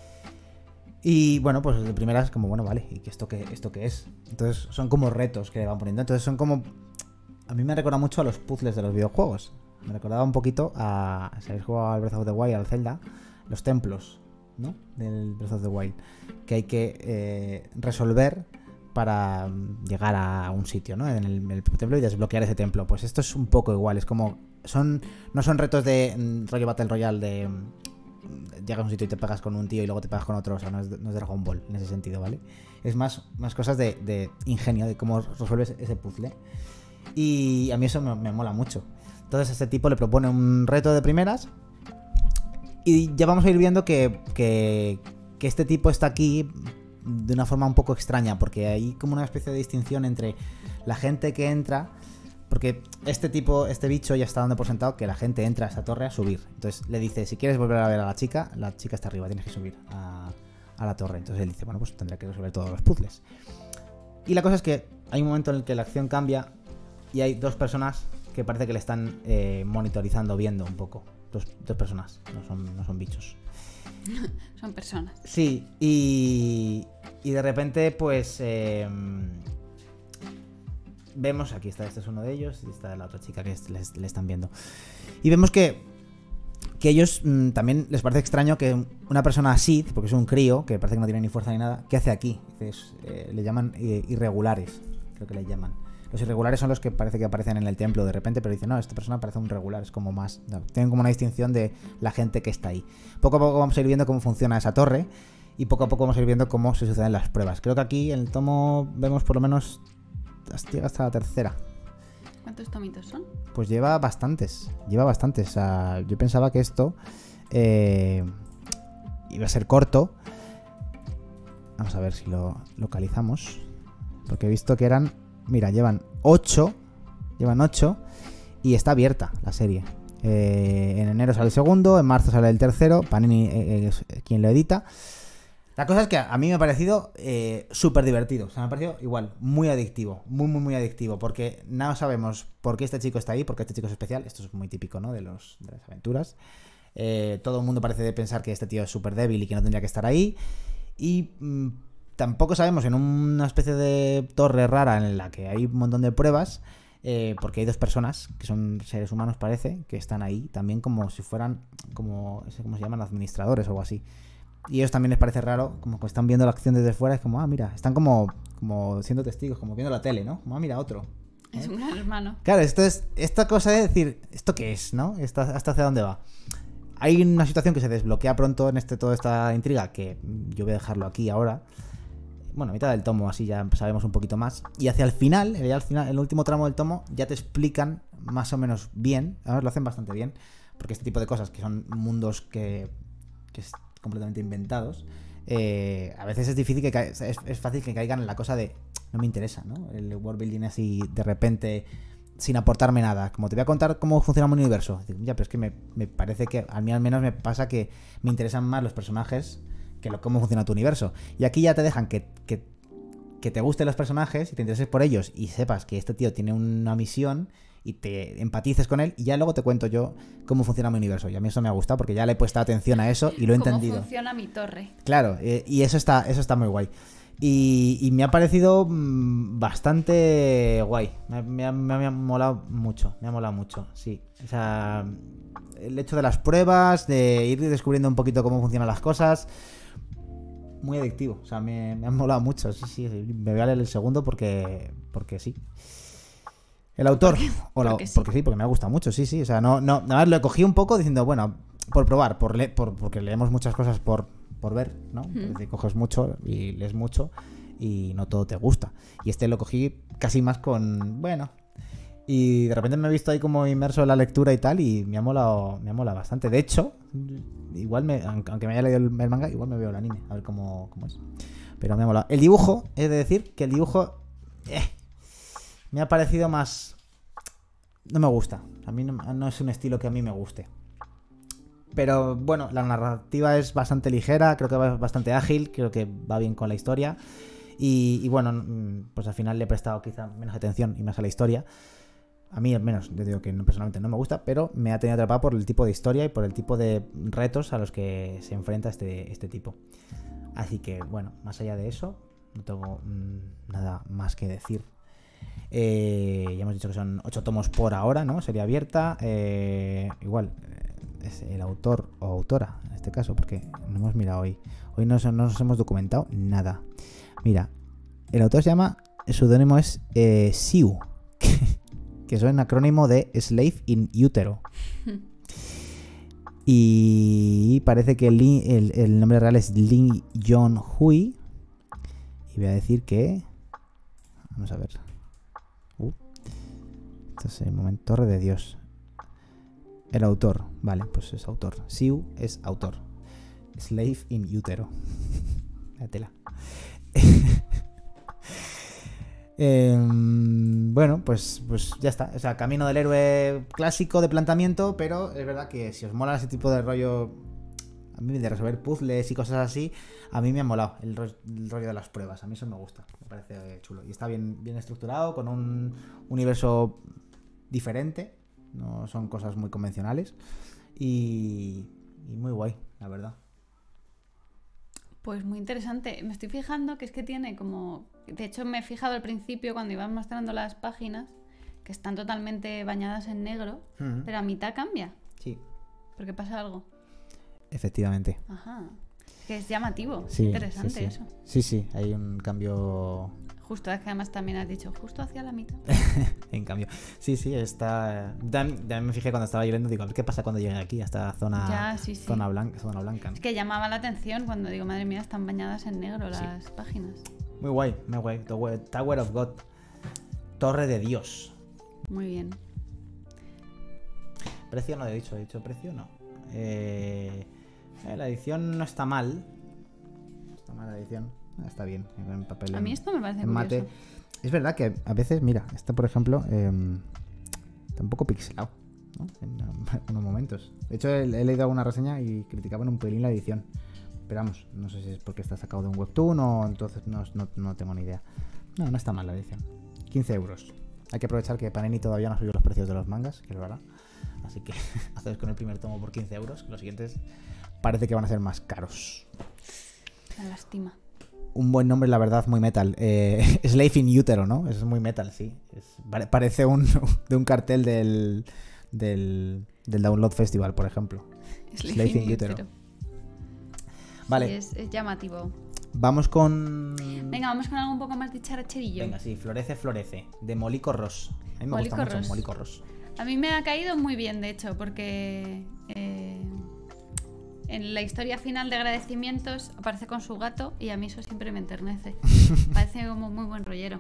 S1: Y bueno, pues de primeras como, bueno, vale, ¿y esto qué, esto qué es? Entonces son como retos que le van poniendo, entonces son como... A mí me recuerda mucho a los puzzles de los videojuegos. Me recordaba un poquito a... Si habéis jugado al Breath of the Wild, al Zelda, los templos, ¿no? Del Breath of the Wild. Que hay que eh, resolver para llegar a un sitio, ¿no? En el, el templo y desbloquear ese templo. Pues esto es un poco igual, es como... son no son retos de mm, rollo Battle Royale de... Mm, llegas a un sitio y te pegas con un tío y luego te pegas con otro, o sea, no es, no es Dragon Ball en ese sentido, ¿vale? Es más, más cosas de, de ingenio, de cómo resuelves ese puzzle. Y a mí eso me, me mola mucho. Entonces este tipo le propone un reto de primeras y ya vamos a ir viendo que, que, que este tipo está aquí de una forma un poco extraña, porque hay como una especie de distinción entre la gente que entra, porque este tipo, este bicho ya está dando por sentado que la gente entra a esa torre a subir. Entonces le dice, si quieres volver a ver a la chica, la chica está arriba, tienes que subir a, a la torre. Entonces él dice, bueno, pues tendré que resolver todos los puzzles. Y la cosa es que hay un momento en el que la acción cambia y hay dos personas que parece que le están eh, monitorizando, viendo un poco. Dos, dos personas, no son, no son bichos.
S2: Son personas.
S1: Sí, y, y de repente pues eh, vemos, aquí está, este es uno de ellos y está la otra chica que es, les, le están viendo. Y vemos que, que ellos mmm, también les parece extraño que una persona así, porque es un crío, que parece que no tiene ni fuerza ni nada, ¿qué hace aquí? Dices, eh, le llaman eh, irregulares, creo que le llaman. Los irregulares son los que parece que aparecen en el templo de repente, pero dicen, no, esta persona parece un regular, es como más... No, tienen como una distinción de la gente que está ahí. Poco a poco vamos a ir viendo cómo funciona esa torre y poco a poco vamos a ir viendo cómo se suceden las pruebas. Creo que aquí en el tomo vemos por lo menos... Llega hasta la tercera.
S2: ¿Cuántos tomitos son?
S1: Pues lleva bastantes, lleva bastantes. O sea, yo pensaba que esto eh, iba a ser corto. Vamos a ver si lo localizamos. Porque he visto que eran... Mira, llevan ocho. Llevan ocho. Y está abierta la serie. Eh, en enero sale el segundo. En marzo sale el tercero. Panini eh, es quien lo edita. La cosa es que a mí me ha parecido eh, súper divertido. O sea, me ha parecido igual, muy adictivo. Muy, muy, muy adictivo. Porque no sabemos por qué este chico está ahí. Porque este chico es especial. Esto es muy típico, ¿no? De, los, de las aventuras. Eh, todo el mundo parece de pensar que este tío es súper débil y que no tendría que estar ahí. Y... Mmm, tampoco sabemos, en una especie de torre rara en la que hay un montón de pruebas, eh, porque hay dos personas, que son seres humanos parece, que están ahí también como si fueran, como, ¿cómo se llaman? Administradores o algo así. Y ellos también les parece raro, como que están viendo la acción desde fuera, es como, ah, mira, están como, como siendo testigos, como viendo la tele, ¿no? Como, ah, mira, otro. ¿Eh?
S2: Es un gran hermano.
S1: Claro, esto es, esta cosa de decir, ¿esto qué es, no? ¿Hasta, hasta hacia dónde va? Hay una situación que se desbloquea pronto en este toda esta intriga, que yo voy a dejarlo aquí ahora. Bueno, a mitad del tomo, así ya sabemos un poquito más. Y hacia el final, ya al final, el último tramo del tomo, ya te explican más o menos bien. Además lo hacen bastante bien, porque este tipo de cosas, que son mundos que, que es completamente inventados, eh, a veces es difícil que ca- es, es fácil que caigan en la cosa de no me interesa, ¿no? El world building así de repente, sin aportarme nada. Como te voy a contar cómo funciona un universo. Digo, ya, pero es que me, me parece que a mí al menos me pasa que me interesan más los personajes que lo, cómo funciona tu universo. Y aquí ya te dejan que, que, que te gusten los personajes y te intereses por ellos y sepas que este tío tiene una misión y te empatices con él, y ya luego te cuento yo cómo funciona mi universo. Y a mí eso me ha gustado porque ya le he puesto atención a eso y lo he entendido.
S2: ¿Cómo funciona mi torre?
S1: Claro, eh, y eso está, eso está muy guay. Y, y me ha parecido mmm, bastante guay. Me, me, ha, me ha molado mucho. Me ha molado mucho, sí. O sea, el hecho de las pruebas, de ir descubriendo un poquito cómo funcionan las cosas. Muy adictivo, o sea, me, me han molado mucho. Sí, sí, sí, me voy a leer el segundo porque porque sí. El autor,
S2: ¿Por qué?
S1: o la,
S2: Porque sí.
S1: porque sí, porque me ha gustado mucho, sí, sí. O sea, no, no, nada más lo cogí un poco diciendo, bueno, por probar, por, le, por porque leemos muchas cosas por, por ver, ¿no?
S2: Mm.
S1: Te coges mucho y lees mucho y no todo te gusta. Y este lo cogí casi más con, bueno. Y de repente me he visto ahí como inmerso en la lectura y tal, y me ha molado, me ha molado bastante. De hecho, igual me, aunque me haya leído el, el manga, igual me veo el anime, a ver cómo, cómo es. Pero me ha molado. El dibujo, es de decir que el dibujo eh, me ha parecido más... No me gusta. A mí no, no es un estilo que a mí me guste. Pero bueno, la narrativa es bastante ligera, creo que va bastante ágil, creo que va bien con la historia. Y, y bueno, pues al final le he prestado quizá menos atención y más a la historia. A mí al menos, yo digo que no, personalmente no me gusta, pero me ha tenido atrapado por el tipo de historia y por el tipo de retos a los que se enfrenta este, este tipo. Así que, bueno, más allá de eso, no tengo mmm, nada más que decir. Eh, ya hemos dicho que son ocho tomos por ahora, ¿no? Serie abierta. Eh, igual, es el autor o autora, en este caso, porque no hemos mirado hoy. Hoy no, no nos hemos documentado nada. Mira, El autor se llama, el seudónimo es eh, Siu, que, que es un acrónimo de Slave in Utero. Y parece que el, el, el nombre real es Lee Jong-hui. Y voy a decir que... Vamos a ver. Uh, este es el momento. Torre de Dios. El autor. Vale, pues es autor. Siu es autor. Slave in Utero. La tela. Eh, bueno, pues, pues ya está. O sea, camino del héroe clásico de planteamiento, pero es verdad que si os mola ese tipo de rollo, a mí de resolver puzzles y cosas así, a mí me ha molado el, ro el rollo de las pruebas. A mí eso me gusta, me parece chulo. Y está bien, bien estructurado, con un universo diferente, no son cosas muy convencionales y, y muy guay, la verdad.
S2: Pues muy interesante. Me estoy fijando que es que tiene como... De hecho, me he fijado al principio cuando iban mostrando las páginas que están totalmente bañadas en negro, mm-hmm. pero a mitad cambia.
S1: Sí.
S2: ¿Por qué pasa algo?
S1: Efectivamente.
S2: Ajá. Que es llamativo.
S1: Sí,
S2: interesante
S1: sí, sí.
S2: eso.
S1: Sí, sí, hay un cambio...
S2: Justo, es que además también has dicho, justo hacia la mitad.
S1: En cambio, sí, sí, está... También me fijé cuando estaba lloviendo, digo, a ver qué pasa cuando llegue aquí, a esta zona,
S2: ya, sí, sí.
S1: zona, blanca, zona blanca. ¿No?
S2: Es que llamaba la atención cuando digo, madre mía, están bañadas en negro las sí. páginas.
S1: Muy guay, muy guay. Tower of God. Torre de Dios.
S2: Muy bien.
S1: Precio no he dicho, he dicho precio no. Eh, la edición no está mal. No está mal la edición. Está bien, en papel.
S2: A mí esto me parece
S1: en mate.
S2: curioso.
S1: Es verdad que a veces, mira, esta por ejemplo, eh, está un poco pixelado, ¿no? En, en unos momentos. De hecho, he, he leído alguna reseña y criticaban un pelín la edición. Pero vamos, no sé si es porque está sacado de un webtoon o entonces no, no, no tengo ni idea. No, no está mal la edición. quince euros. Hay que aprovechar que Panini todavía no ha subido los precios de los mangas, que lo hará. Así que hacéis con el primer tomo por quince euros, que los siguientes parece que van a ser más caros.
S2: Una lástima.
S1: Un buen nombre, la verdad, muy metal. Eh, Slave in Utero, ¿no? Es muy metal, sí. Es, parece un, de un cartel del, del, del Download Festival, por ejemplo.
S2: Slave, Slave in, in Utero. utero.
S1: Vale.
S2: Sí, es, es llamativo.
S1: Vamos con...
S2: Venga, vamos con algo un poco más dicharacherillo.
S1: Venga, sí, Florece, Florece. De Molico Ross. A mí me
S2: Molico
S1: gusta
S2: Ross.
S1: mucho Molico Ross.
S2: A mí me ha caído muy bien, de hecho, porque... Eh... En la historia final de agradecimientos aparece con su gato y a mí eso siempre me enternece. Parece como muy buen rollero.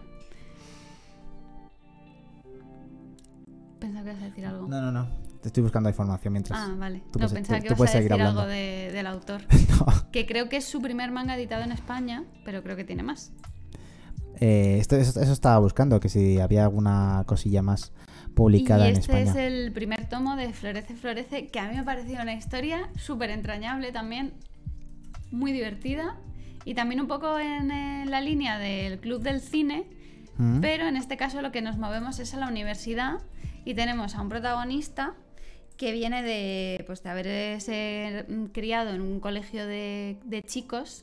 S2: Pensaba que ibas a decir algo.
S1: No, no, no. Te estoy buscando información mientras...
S2: Ah, vale.
S1: Tú
S2: no,
S1: puedes,
S2: pensaba
S1: tú,
S2: que
S1: tú
S2: ibas a decir
S1: hablando.
S2: algo de, del autor.
S1: No.
S2: Que creo que es su primer manga editado en España, pero creo que tiene más.
S1: Eh, esto, eso, eso estaba buscando, que si había alguna cosilla más publicada
S2: y
S1: en
S2: este
S1: España.
S2: Es el primer tomo de Florece, Florece, que a mí me ha parecido una historia súper entrañable también, muy divertida y también un poco en, en la línea del Club del Cine, mm. pero en este caso lo que nos movemos es a la universidad y tenemos a un protagonista que viene de, pues, de haberse criado en un colegio de, de chicos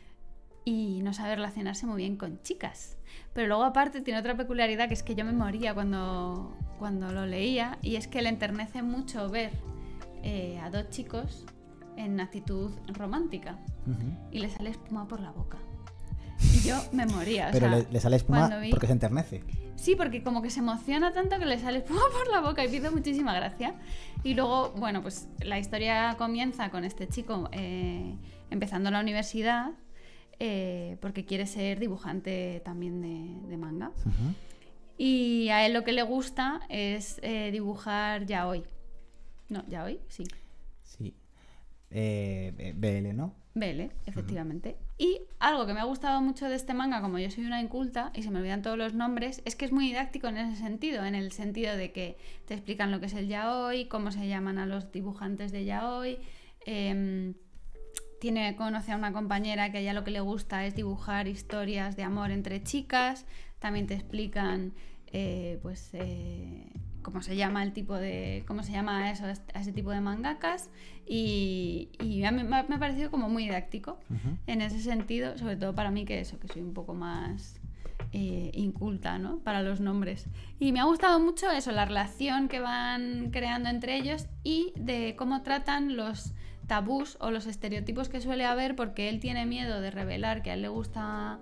S2: y no sabe relacionarse muy bien con chicas. Pero luego aparte tiene otra peculiaridad, que es que yo me moría cuando, cuando lo leía, y es que le enternece mucho ver eh, a dos chicos en actitud romántica uh-huh. y le sale espuma por la boca. Y yo me moría.
S1: Pero
S2: o sea,
S1: le, le sale espuma
S2: vi...
S1: porque se enternece.
S2: Sí, porque como que se emociona tanto que le sale espuma por la boca y hizo muchísima gracia. Y luego, bueno, pues la historia comienza con este chico eh, empezando la universidad, Eh, porque quiere ser dibujante también de, de manga. Uh-huh. Y a él lo que le gusta es eh, dibujar yaoi. No, yaoi, sí.
S1: Sí. Eh, B L, ¿no?
S2: B L, efectivamente. Uh-huh. Y algo que me ha gustado mucho de este manga, como yo soy una inculta y se me olvidan todos los nombres, es que es muy didáctico en ese sentido, en el sentido de que te explican lo que es el yaoi, cómo se llaman a los dibujantes de yaoi. Eh, Tiene, conoce a una compañera que a ella lo que le gusta es dibujar historias de amor entre chicas. También te explican eh, pues eh, cómo se llama el tipo de. cómo se llama a, eso, a ese tipo de mangakas. Y, y a mí me ha parecido como muy didáctico uh-huh. en ese sentido, sobre todo para mí, que eso, que soy un poco más eh, inculta, ¿no? Para los nombres. Y me ha gustado mucho eso, la relación que van creando entre ellos y de cómo tratan los tabús o los estereotipos que suele haber, porque él tiene miedo de revelar que a él le gusta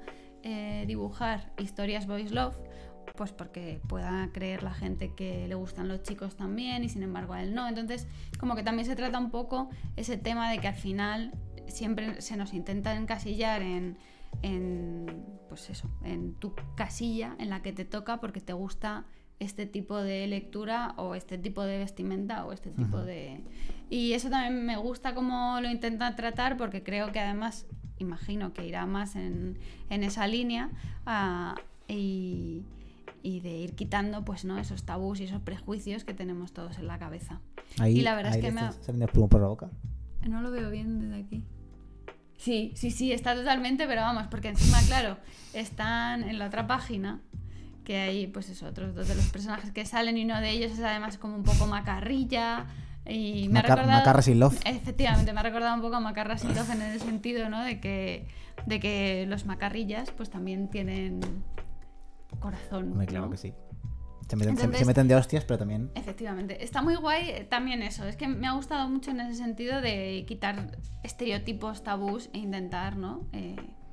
S2: eh, dibujar historias boys love, pues porque pueda creer la gente que le gustan los chicos también y sin embargo a él no. Entonces, como que también se trata un poco ese tema de que al final siempre se nos intenta encasillar en, en pues eso, en tu casilla en la que te toca porque te gusta este tipo de lectura o este tipo de vestimenta o este tipo uh-huh. de... Y eso también me gusta cómo lo intentan tratar porque creo que además, imagino que irá más en, en esa línea uh, y, y de ir quitando pues no esos tabús y esos prejuicios que tenemos todos en la cabeza.
S1: Ahí,
S2: y la verdad
S1: ahí
S2: es que
S1: le
S2: me...
S1: está saliendo plumo por la boca.
S2: No lo veo bien desde aquí. Sí, sí, sí, está totalmente, pero vamos, porque encima, claro, están en la otra página... que hay, pues eso, otros dos de los personajes que salen y uno de ellos es además como un poco macarrilla y me
S1: Maca-
S2: ha recordado...
S1: Macarra sin love.
S2: Efectivamente, me ha recordado un poco a Macarra sin love en el sentido, ¿no? De que, de que los macarrillas pues también tienen corazón,
S1: Muy claro
S2: ¿no?
S1: que sí. Se meten,
S2: Entonces,
S1: se, se meten de hostias, pero también...
S2: Efectivamente. Está muy guay eh, también eso. Es que me ha gustado mucho en ese sentido de quitar estereotipos, tabús e intentar, ¿no? Eh,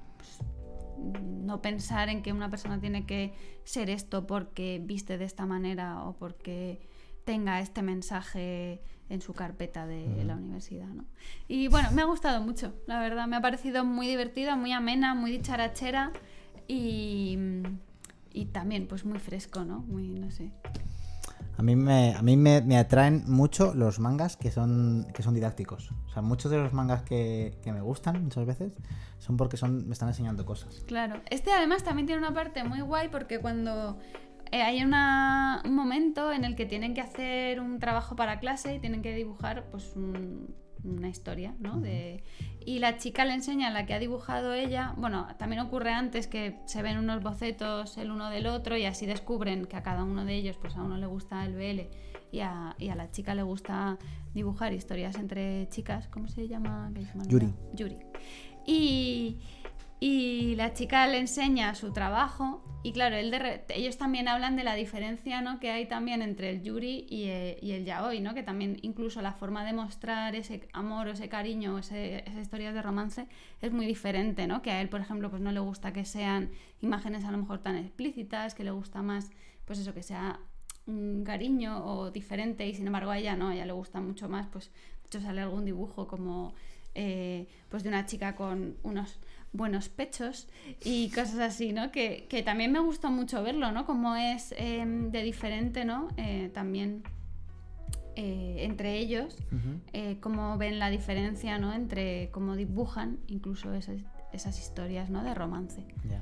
S2: no pensar en que una persona tiene que ser esto porque viste de esta manera o porque tenga este mensaje en su carpeta de uh-huh. la universidad, ¿no? Y bueno, me ha gustado mucho, la verdad, me ha parecido muy divertida, muy amena, muy dicharachera y, y también pues muy fresco, ¿no? Muy, no sé.
S1: A mí me, a mí me, me atraen mucho los mangas que son, que son didácticos. O sea, muchos de los mangas que, que me gustan muchas veces son porque son, me están enseñando cosas.
S2: Claro. Este además también tiene una parte muy guay porque cuando eh, hay una, un momento en el que tienen que hacer un trabajo para clase y tienen que dibujar pues un, una historia, ¿no? Uh-huh. De, y la chica le enseña a la que ha dibujado ella, bueno, también ocurre antes que se ven unos bocetos el uno del otro y así descubren que a cada uno de ellos, pues a uno le gusta el B L y a, y a la chica le gusta dibujar historias entre chicas, ¿cómo se llama?
S1: Yuri.
S2: Yuri. Y, y la chica le enseña su trabajo y claro, él de re... ellos también hablan de la diferencia, ¿no? Que hay también entre el yuri y el, y el yaoi, ¿no? Que también incluso la forma de mostrar ese amor o ese cariño o ese, esas historias de romance es muy diferente, ¿no? Que a él, por ejemplo, pues no le gusta que sean imágenes a lo mejor tan explícitas, que le gusta más, pues eso, que sea un cariño o diferente y sin embargo a ella no, a ella le gusta mucho más, pues de hecho sale algún dibujo como eh, pues de una chica con unos buenos pechos y cosas así, ¿no? Que, que también me gustó mucho verlo, ¿no? Como es eh, de diferente, ¿no? Eh, también eh, entre ellos, uh-huh. eh, cómo ven la diferencia, ¿no? Entre cómo dibujan incluso esas, esas historias, ¿no? De romance.
S1: Yeah.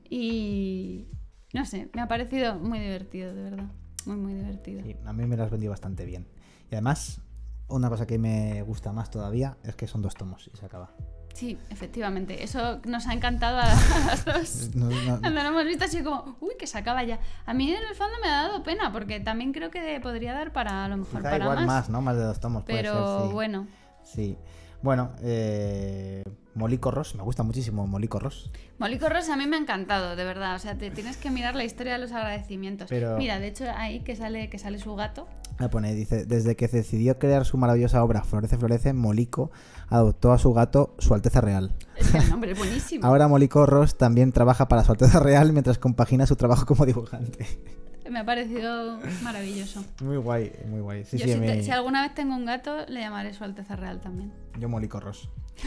S2: Y no sé, me ha parecido muy divertido, de verdad. Muy, muy divertido.
S1: Sí, a mí me lo has vendido bastante bien. Y además, una cosa que me gusta más todavía es que son dos tomos y se acaba.
S2: Sí, efectivamente. Eso nos ha encantado a las dos. No, no, Cuando lo hemos visto así como, uy, que se acaba ya. A mí en el fondo me ha dado pena, porque también creo que podría dar para a lo mejor
S1: Quizá
S2: para
S1: igual
S2: más.
S1: más, ¿no? Más de dos tomos.
S2: Pero
S1: puede ser, sí.
S2: bueno.
S1: Sí. Bueno, eh, Molly Ross, me gusta muchísimo Molly Ross.
S2: Molly Ross a mí me ha encantado, de verdad. O sea, te tienes que mirar la historia de los agradecimientos. Pero... Mira, de hecho, ahí que sale, que sale su gato.
S1: Me pone, dice, desde que decidió crear su maravillosa obra Florece, Florece, Moliko adoptó a su gato Su Alteza Real.
S2: Es que el nombre es buenísimo.
S1: Ahora Molly Ross también trabaja para Su Alteza Real mientras compagina su trabajo como dibujante.
S2: Me ha parecido maravilloso.
S1: Muy guay, muy guay. Sí,
S2: Yo
S1: sí,
S2: si,
S1: me...
S2: te, si alguna vez tengo un gato, le llamaré Su Alteza Real también.
S1: Yo Molly Ross.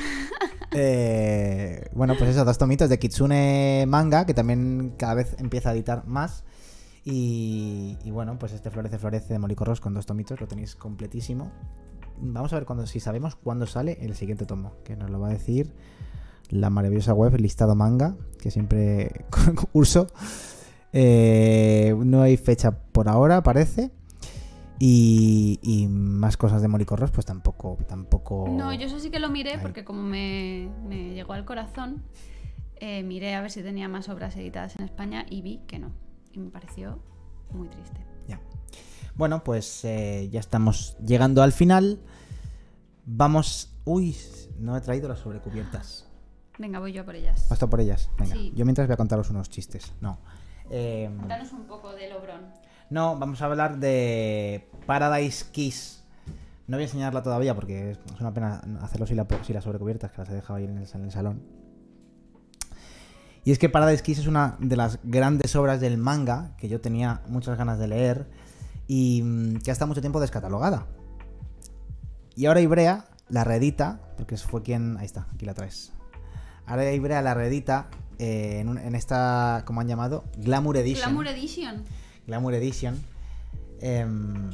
S1: eh, bueno, pues esos dos tomitos de Kitsune Manga, que también cada vez empieza a editar más. Y, y bueno, pues este Florece, Florece de Molly Ross con dos tomitos, lo tenéis completísimo. Vamos a ver cuando, si sabemos cuándo sale el siguiente tomo, que nos lo va a decir la maravillosa web Listado Manga, que siempre uso. Eh, no hay fecha por ahora, parece. Y, y más cosas de Molly Ross, pues tampoco, tampoco.
S2: No, yo eso sí que lo miré
S1: hay.
S2: Porque como me, me llegó al corazón, eh, miré a ver si tenía más obras editadas en España y vi que no. Y me pareció muy triste.
S1: Ya. Bueno, pues eh, ya estamos llegando al final. Vamos. Uy, no he traído las sobrecubiertas.
S2: Venga, voy yo a por ellas.
S1: ¿Vas tú por ellas? Venga.
S2: Sí.
S1: Yo mientras voy a contaros unos chistes. No. Eh,
S2: Cuéntanos un poco del Obrón.
S1: No, vamos a hablar de Paradise Kiss. No voy a enseñarla todavía porque es una pena hacerlo sin, la, sin las sobrecubiertas, que las he dejado ahí en el, en el salón. Y es que Paradise Kiss es una de las grandes obras del manga que yo tenía muchas ganas de leer y mm, que ha estado mucho tiempo descatalogada. Y ahora Ibrea la reedita, porque fue quien... Ahí está, aquí la traes. Ahora Ibrea la reedita eh, en, un, en esta, ¿cómo han llamado? Glamour Edition.
S2: Glamour Edition.
S1: Glamour Edition. Eh,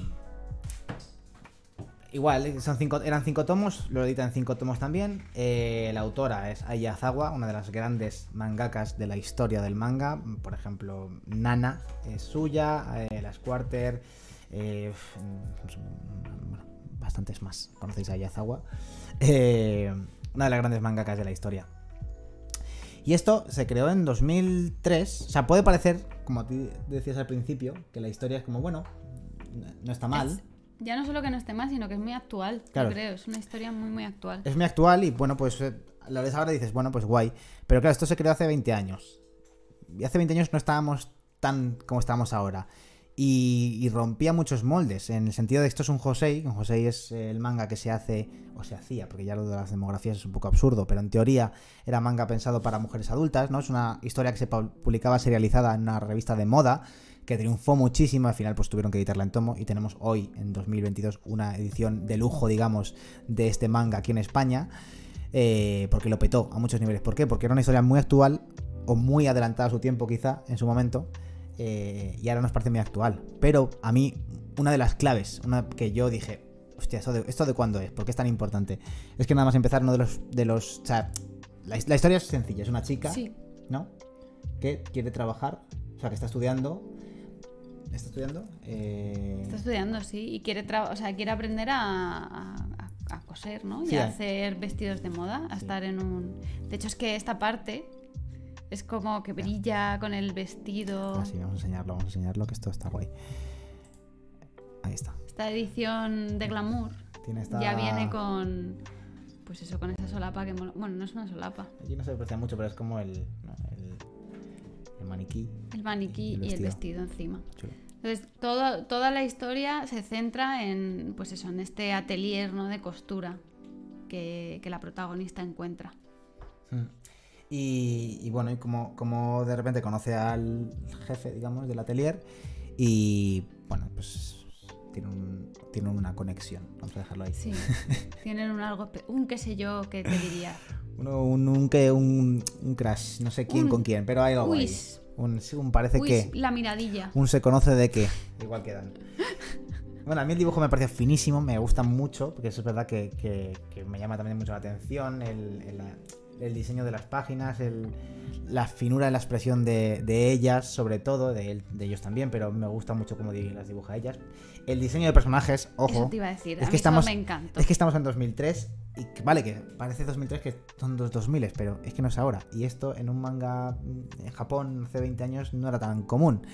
S1: igual, son cinco, eran cinco tomos, lo editan cinco tomos también. Eh, la autora es Ai Yazawa, una de las grandes mangakas de la historia del manga. Por ejemplo, Nana es suya, eh, Las Quarter, eh, bueno, bastantes más. Conocéis a Ai Yazawa. Eh, una de las grandes mangakas de la historia. Y esto se creó en dos mil tres. O sea, puede parecer, como tú decías al principio, que la historia es como, bueno, no está mal.
S2: Es, ya no solo que no esté mal, sino que es muy actual,
S1: claro.
S2: Yo creo. Es una historia muy, muy actual.
S1: Es muy actual y, bueno, pues eh, la ves ahora y dices, bueno, pues guay. Pero claro, esto se creó hace veinte años. Y hace veinte años no estábamos tan como estamos ahora. Y, y rompía muchos moldes, en el sentido de que esto es un josei. Un josei es el manga que se hace, o se hacía, porque ya lo de las demografías es un poco absurdo, pero en teoría era manga pensado para mujeres adultas, ¿no? Es una historia que se publicaba serializada en una revista de moda, que triunfó muchísimo, al final pues tuvieron que editarla en tomo, y tenemos hoy, en dos mil veintidós, una edición de lujo, digamos, de este manga aquí en España, eh, porque lo petó a muchos niveles. ¿Por qué? Porque era una historia muy actual, o muy adelantada a su tiempo quizá, en su momento, Eh, y ahora nos parece muy actual. Pero a mí, una de las claves, una que yo dije, hostia, ¿esto de, ¿esto de cuándo es? ¿Por qué es tan importante? Es que nada más empezar, uno de los... De los o sea, la, la historia es sencilla, es una chica,
S2: sí.
S1: ¿no? Que quiere trabajar, o sea, que está estudiando... ¿Está estudiando? Eh...
S2: Está estudiando, sí, y quiere, tra- o sea, quiere aprender a, a, a coser, ¿no?
S1: Sí,
S2: y a
S1: a...
S2: hacer vestidos de moda, a sí. estar en un... De hecho, es que esta parte... Es como que brilla con el vestido.
S1: Ah, sí, vamos a enseñarlo, vamos a enseñarlo, que esto está guay. Ahí está.
S2: Esta edición de Glamour
S1: Tiene esta...
S2: ya viene con... Pues eso, con esa solapa que mola. Bueno, no es una solapa.
S1: Aquí no se aprecia mucho, pero es como el... ¿no? el, el maniquí.
S2: El maniquí y el vestido, y el vestido encima.
S1: Chulo.
S2: Entonces, todo, toda la historia se centra en, pues eso, en este atelier, ¿no? De costura que, que la protagonista encuentra.
S1: Hmm. Y, y bueno, y como, como de repente conoce al jefe, digamos, del atelier, y bueno, pues tiene, un, tiene una conexión, vamos a dejarlo ahí.
S2: Sí, tienen un algo, un qué sé yo, que te diría.
S1: Uno, un, un, un, un, un crash, no sé quién un, con quién, pero hay algo ahí. Un, un parece
S2: uis,
S1: que...
S2: La miradilla.
S1: Un se conoce de qué. Igual quedan. Bueno, a mí el dibujo me pareció finísimo, me gusta mucho, porque eso es verdad que, que, que me llama también mucho la atención, el... el el diseño de las páginas, el, la finura de la expresión de, de ellas, sobre todo, de, él, de ellos también, pero me gusta mucho cómo las dibuja ellas. El diseño de personajes, ojo.
S2: Eso te iba a decir,
S1: es
S2: a
S1: que
S2: mí
S1: estamos,
S2: eso me encantó.
S1: Es que estamos en dos mil tres, y que, vale, que parece dos mil tres que son dos dos mil, pero es que no es ahora. Y esto en un manga en Japón hace veinte años no era tan común.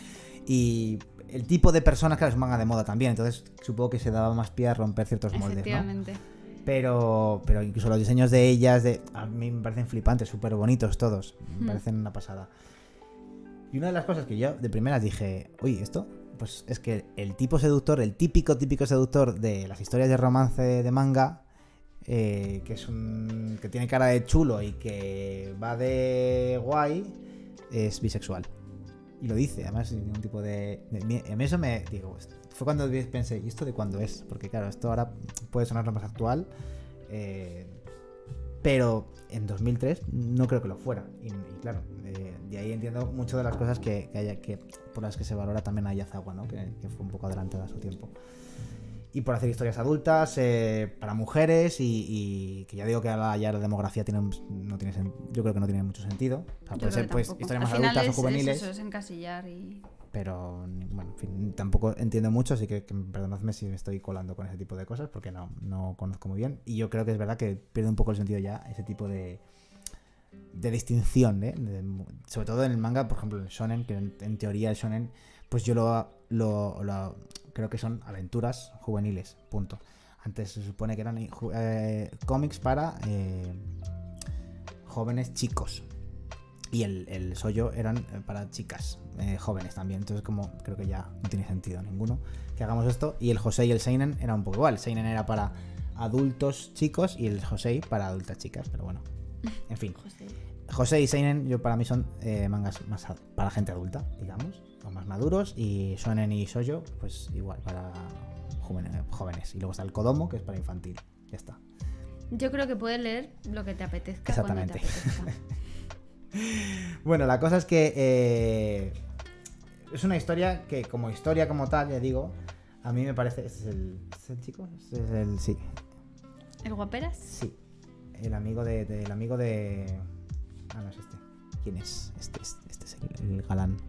S1: Y el tipo de personas, claro, es un manga de moda también, entonces supongo que se daba más pie a romper ciertos moldes,
S2: Efectivamente.
S1: ¿no? Pero, pero incluso los diseños de ellas, de, a mí me parecen flipantes, súper bonitos todos. Me hmm. parecen una pasada. Y una de las cosas que yo de primeras dije, uy, esto, pues es que el tipo seductor, el típico, típico seductor de las historias de romance de manga, eh, que es un que tiene cara de chulo y que va de guay, es bisexual. Y lo dice, además, un tipo de... de a mí eso me... digo, fue cuando pensé, ¿y esto de cuándo es? Porque claro, esto ahora puede sonar lo más actual, eh, pero en dos mil tres no creo que lo fuera. Y, y claro, eh, de ahí entiendo mucho de las cosas que, que haya que por las que se valora también a Yazawa, ¿no? Que, que fue un poco adelantada a su tiempo. Y por hacer historias adultas, eh, para mujeres, y, y que ya digo que ahora ya la demografía tiene, no tiene, yo creo que no tiene mucho sentido. O sea, puede ser pues historias más adultas es, o juveniles.
S2: Eso es encasillar y...
S1: Pero, bueno, en fin, tampoco entiendo mucho, así que, que perdonadme si me estoy colando con ese tipo de cosas, porque no, no conozco muy bien. Y yo creo que es verdad que pierde un poco el sentido ya ese tipo de, de distinción, ¿eh? De, sobre todo en el manga, por ejemplo, el shonen, que en, en teoría el shonen, pues yo lo, lo, lo creo que son aventuras juveniles, punto. Antes se supone que eran eh, cómics para eh, jóvenes chicos. Y el, el shoujo eran para chicas eh, jóvenes también. Entonces, como creo que ya no tiene sentido ninguno que hagamos esto. Y el josei y el seinen era un poco igual. El seinen era para adultos chicos y el josei para adultas chicas. Pero bueno, en fin. José y Seinen, yo para mí son eh, mangas más a- para gente adulta, digamos, o más maduros, y Shonen y Shoujo, pues igual, para jóvenes, jóvenes. Y luego está el Kodomo, que es para infantil. Ya está.
S2: Yo creo que puedes leer lo que te apetezca.
S1: Exactamente.
S2: Cuando te apetezca.
S1: Bueno, la cosa es que eh, es una historia que, como historia como tal, ya digo, a mí me parece... ¿Este es el, este es el chico? Este es el... Sí.
S2: ¿El guaperas?
S1: Sí. El amigo de... de- el amigo de... Ah, no es este. ¿Quién es? Este, es- este es el, el galán.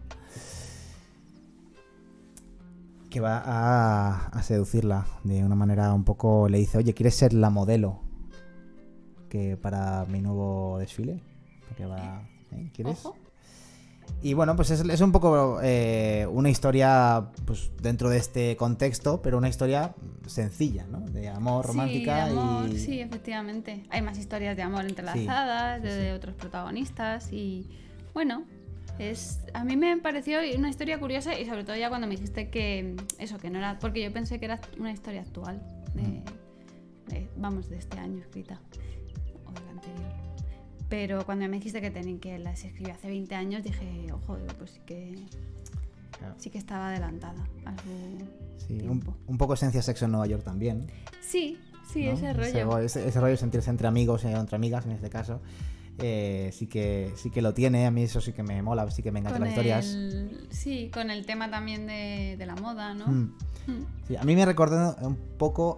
S1: Que va a, a seducirla de una manera un poco... Le dice, oye, ¿quieres ser la modelo que para mi nuevo desfile? Porque va... ¿eh? ¿Quieres?
S2: Ojo.
S1: Y bueno, pues es, es un poco eh, una historia pues dentro de este contexto, pero una historia sencilla, ¿no? De amor, romántica
S2: sí, de amor,
S1: y...
S2: sí, efectivamente. Hay más historias de amor entrelazadas,
S1: Sí, sí,
S2: de, de
S1: sí.
S2: otros protagonistas y bueno, es a mí me pareció una historia curiosa y sobre todo ya cuando me dijiste que eso, que no era, porque yo pensé que era una historia actual, de,
S1: Mm.
S2: de- vamos, de este año escrita o del anterior. Pero cuando me dijiste que, ten, que la se escribió hace veinte años, dije, ojo, digo, pues sí que,
S1: Claro.
S2: sí que estaba adelantada a su
S1: Sí, un,
S2: tiempo.
S1: un poco esencia sexo en Nueva York también.
S2: Sí, sí,
S1: ¿no?
S2: ese rollo.
S1: Ese, ese rollo de sentirse entre amigos, eh, entre amigas en este caso. eh, sí que sí que lo tiene, a mí eso sí que me mola, sí que me encantan
S2: Con
S1: las historias.
S2: el- sí, con el tema también de, de la moda, ¿no?
S1: Mm.
S2: Mm.
S1: Sí, a mí me recordó un poco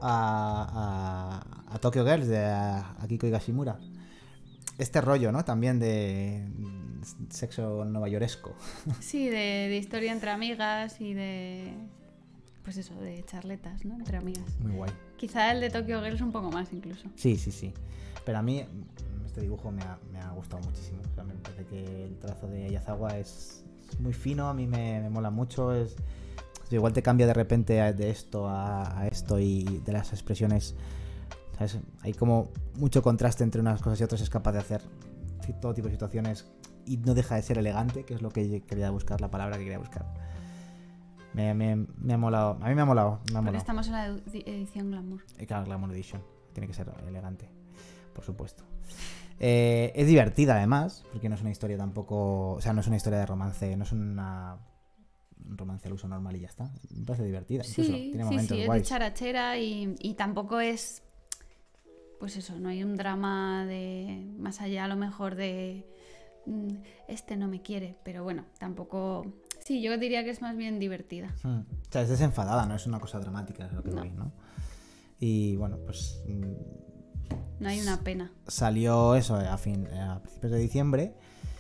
S1: a, a, a Tokyo Girls de a- Akiko Higashimura. Este rollo, ¿no? También de mm, sexo nuevayoresco.
S2: Sí, de, de historia entre amigas y de... Pues eso, de charletas, ¿no? Entre amigas.
S1: Muy guay.
S2: Quizá el de Tokyo Girls un poco más incluso.
S1: Sí, sí, sí. Pero a mí mm, este dibujo me ha, me ha gustado muchísimo. O sea, me parece que el trazo de Ayazawa es, es muy fino, a mí me, me mola mucho. Es, igual te cambia de repente a- de esto a, a esto y de las expresiones. ¿Sabes? Hay como mucho contraste entre unas cosas y otras. Es capaz de hacer sí, todo tipo de situaciones y no deja de ser elegante, que es lo que yo quería buscar, la palabra que quería buscar. Me, me, me ha molado. A mí me ha molado. Me ha
S2: Porque
S1: molado.
S2: estamos en la edu- edición glamour.
S1: Eh, Claro, Glamour Edition. Tiene que ser elegante, por supuesto. Eh, es divertida además, porque no es una historia tampoco... O sea, no es una historia de romance, no es una... un romance al uso normal y ya está. Me parece divertida. Incluso
S2: Sí,
S1: tiene
S2: sí,
S1: momentos
S2: sí, es de
S1: guays.
S2: charachera y, y tampoco es... Pues eso, no hay un drama de... Más allá a lo mejor de... mm, Este no me quiere, pero bueno, tampoco... Sí, yo diría que es más bien divertida.
S1: Hmm. O sea, es desenfadada, no es una cosa dramática, es lo que
S2: No.
S1: voy, ¿no? Y bueno, pues mm,
S2: No hay una pena.
S1: salió eso a, fin, a principios de diciembre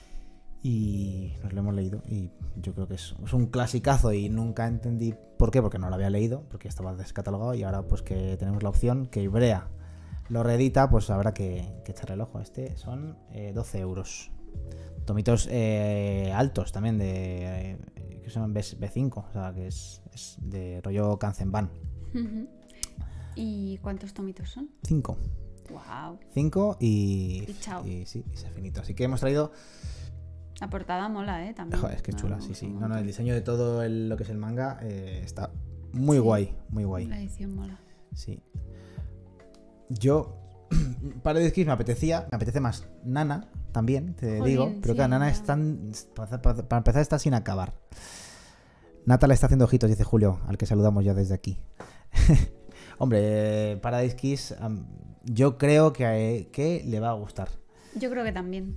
S1: y nos lo hemos leído y yo creo que es, es un clasicazo y nunca entendí por qué, porque no lo había leído, porque estaba descatalogado y ahora pues que tenemos la opción que Ibrea lo reedita, pues habrá que, que echarle el ojo a este. Son eh, doce euros. Tomitos eh, altos también de... Eh, que son B cinco, o sea que es, es de rollo Kanzenban.
S2: Ujú. ¿Y cuántos tomitos son?
S1: cinco.
S2: Wow.
S1: cinco y...
S2: Y chao.
S1: Y sí, y se finito. Así que hemos traído...
S2: La portada mola, ¿eh? También.
S1: Joder, es que
S2: Me
S1: chula,
S2: gusta
S1: sí, sí.
S2: un
S1: No, no, el
S2: montón.
S1: diseño de todo el- lo que es el manga eh, está muy
S2: Sí.
S1: guay, muy guay.
S2: La edición mola.
S1: Sí. Yo, para Dead Kiss me apetecía, me apetece más Nana también, te
S2: Jolín,
S1: digo, pero
S2: sí,
S1: claro, Nana
S2: ya.
S1: es tan, para, para- para empezar está sin acabar. Nata le está haciendo ojitos, dice Julio, al que saludamos ya desde aquí. Hombre, Paradise Kiss, am, yo creo que, que le va a gustar.
S2: Yo creo que también.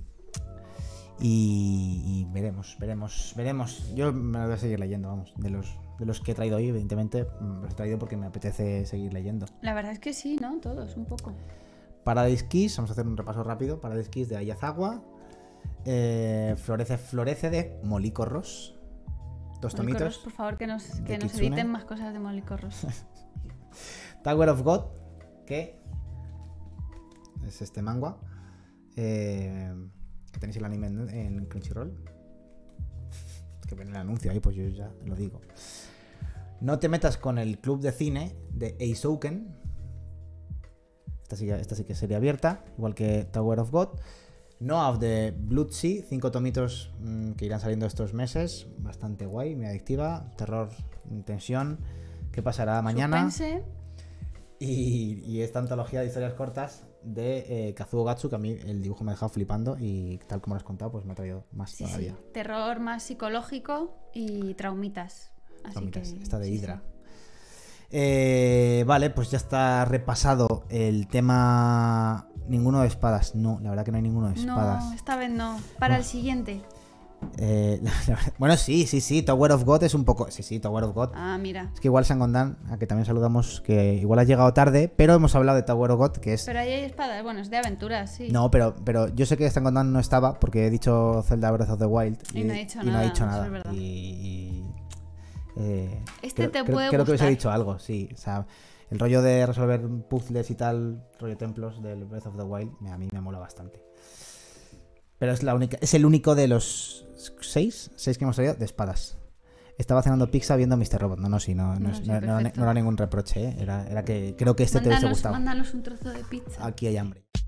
S1: Y, y veremos, veremos, veremos. Yo me lo voy a seguir leyendo, vamos. De los, de los que he traído hoy, evidentemente, mm, los he traído porque me apetece seguir leyendo.
S2: La verdad es que sí, ¿no? Todos, un poco.
S1: Paradise Kiss, vamos a hacer un repaso rápido. Paradise Kiss de Ayazawa. Eh, Florece, Florece de Molicorros. Dos
S2: Molicorros,
S1: tomitos.
S2: por favor, que nos,
S1: de
S2: que nos
S1: Kitsune.
S2: editen más cosas de Molicorros.
S1: Tower of God, que es este manga. Eh, que tenéis el anime en, en Crunchyroll. Que viene el anuncio ahí, pues yo ya lo digo. No te metas con el club de cine de Eisouken. Esta sí, esta sí que sería abierta, igual que Tower of God. No of the Blood Sea, cinco tomitos mmm, que irán saliendo estos meses. Bastante guay, muy adictiva. Terror, tensión. ¿Qué pasará mañana?
S2: Suspense.
S1: Y, y esta antología de historias cortas de eh, Kazuo Gatsu, que a mí el dibujo me ha dejado flipando y tal como lo has contado, pues me ha traído más
S2: Sí,
S1: todavía.
S2: sí. Terror más psicológico y traumitas. Así
S1: Traumitas,
S2: que,
S1: esta de
S2: sí,
S1: Hydra.
S2: sí.
S1: Eh, vale, pues ya está repasado el tema. Ninguno de espadas. No, la verdad que no hay ninguno de espadas.
S2: No, esta vez no. Para
S1: No.
S2: el siguiente.
S1: Eh, la- la verdad- bueno, sí, sí, sí. Tower of God es un poco. Sí, sí, Tower of God.
S2: Ah, mira.
S1: Es que igual Sangondan, a que también saludamos, que igual has llegado tarde, pero hemos hablado de Tower of God, que es.
S2: Pero ahí hay espadas. Bueno, es de aventuras, sí.
S1: No, pero, pero yo sé que Sangondan no estaba porque he dicho Zelda Breath of the Wild.
S2: Y no ha dicho
S1: y no ha
S2: nada,
S1: dicho
S2: eso es
S1: nada.
S2: verdad.
S1: Y. y, eh,
S2: Este
S1: creo,
S2: te
S1: creo-
S2: puede
S1: creo que hubiese
S2: gustar.
S1: dicho algo, sí. O sea, el rollo de resolver puzzles y tal, rollo templos del Breath of the Wild, me- a mí me mola bastante. Pero es la única, es el único de los seis, seis que hemos traído de espadas. Estaba cenando pizza viendo mister Robot. No, no, sí, no, no,
S2: No,
S1: es-
S2: sí,
S1: no- no-
S2: perfecto.
S1: no era ningún reproche, ¿eh? Era, era que creo que este te hubiese
S2: Mándanos,
S1: gustado.
S2: mándanos un trozo de pizza.
S1: Aquí hay hambre.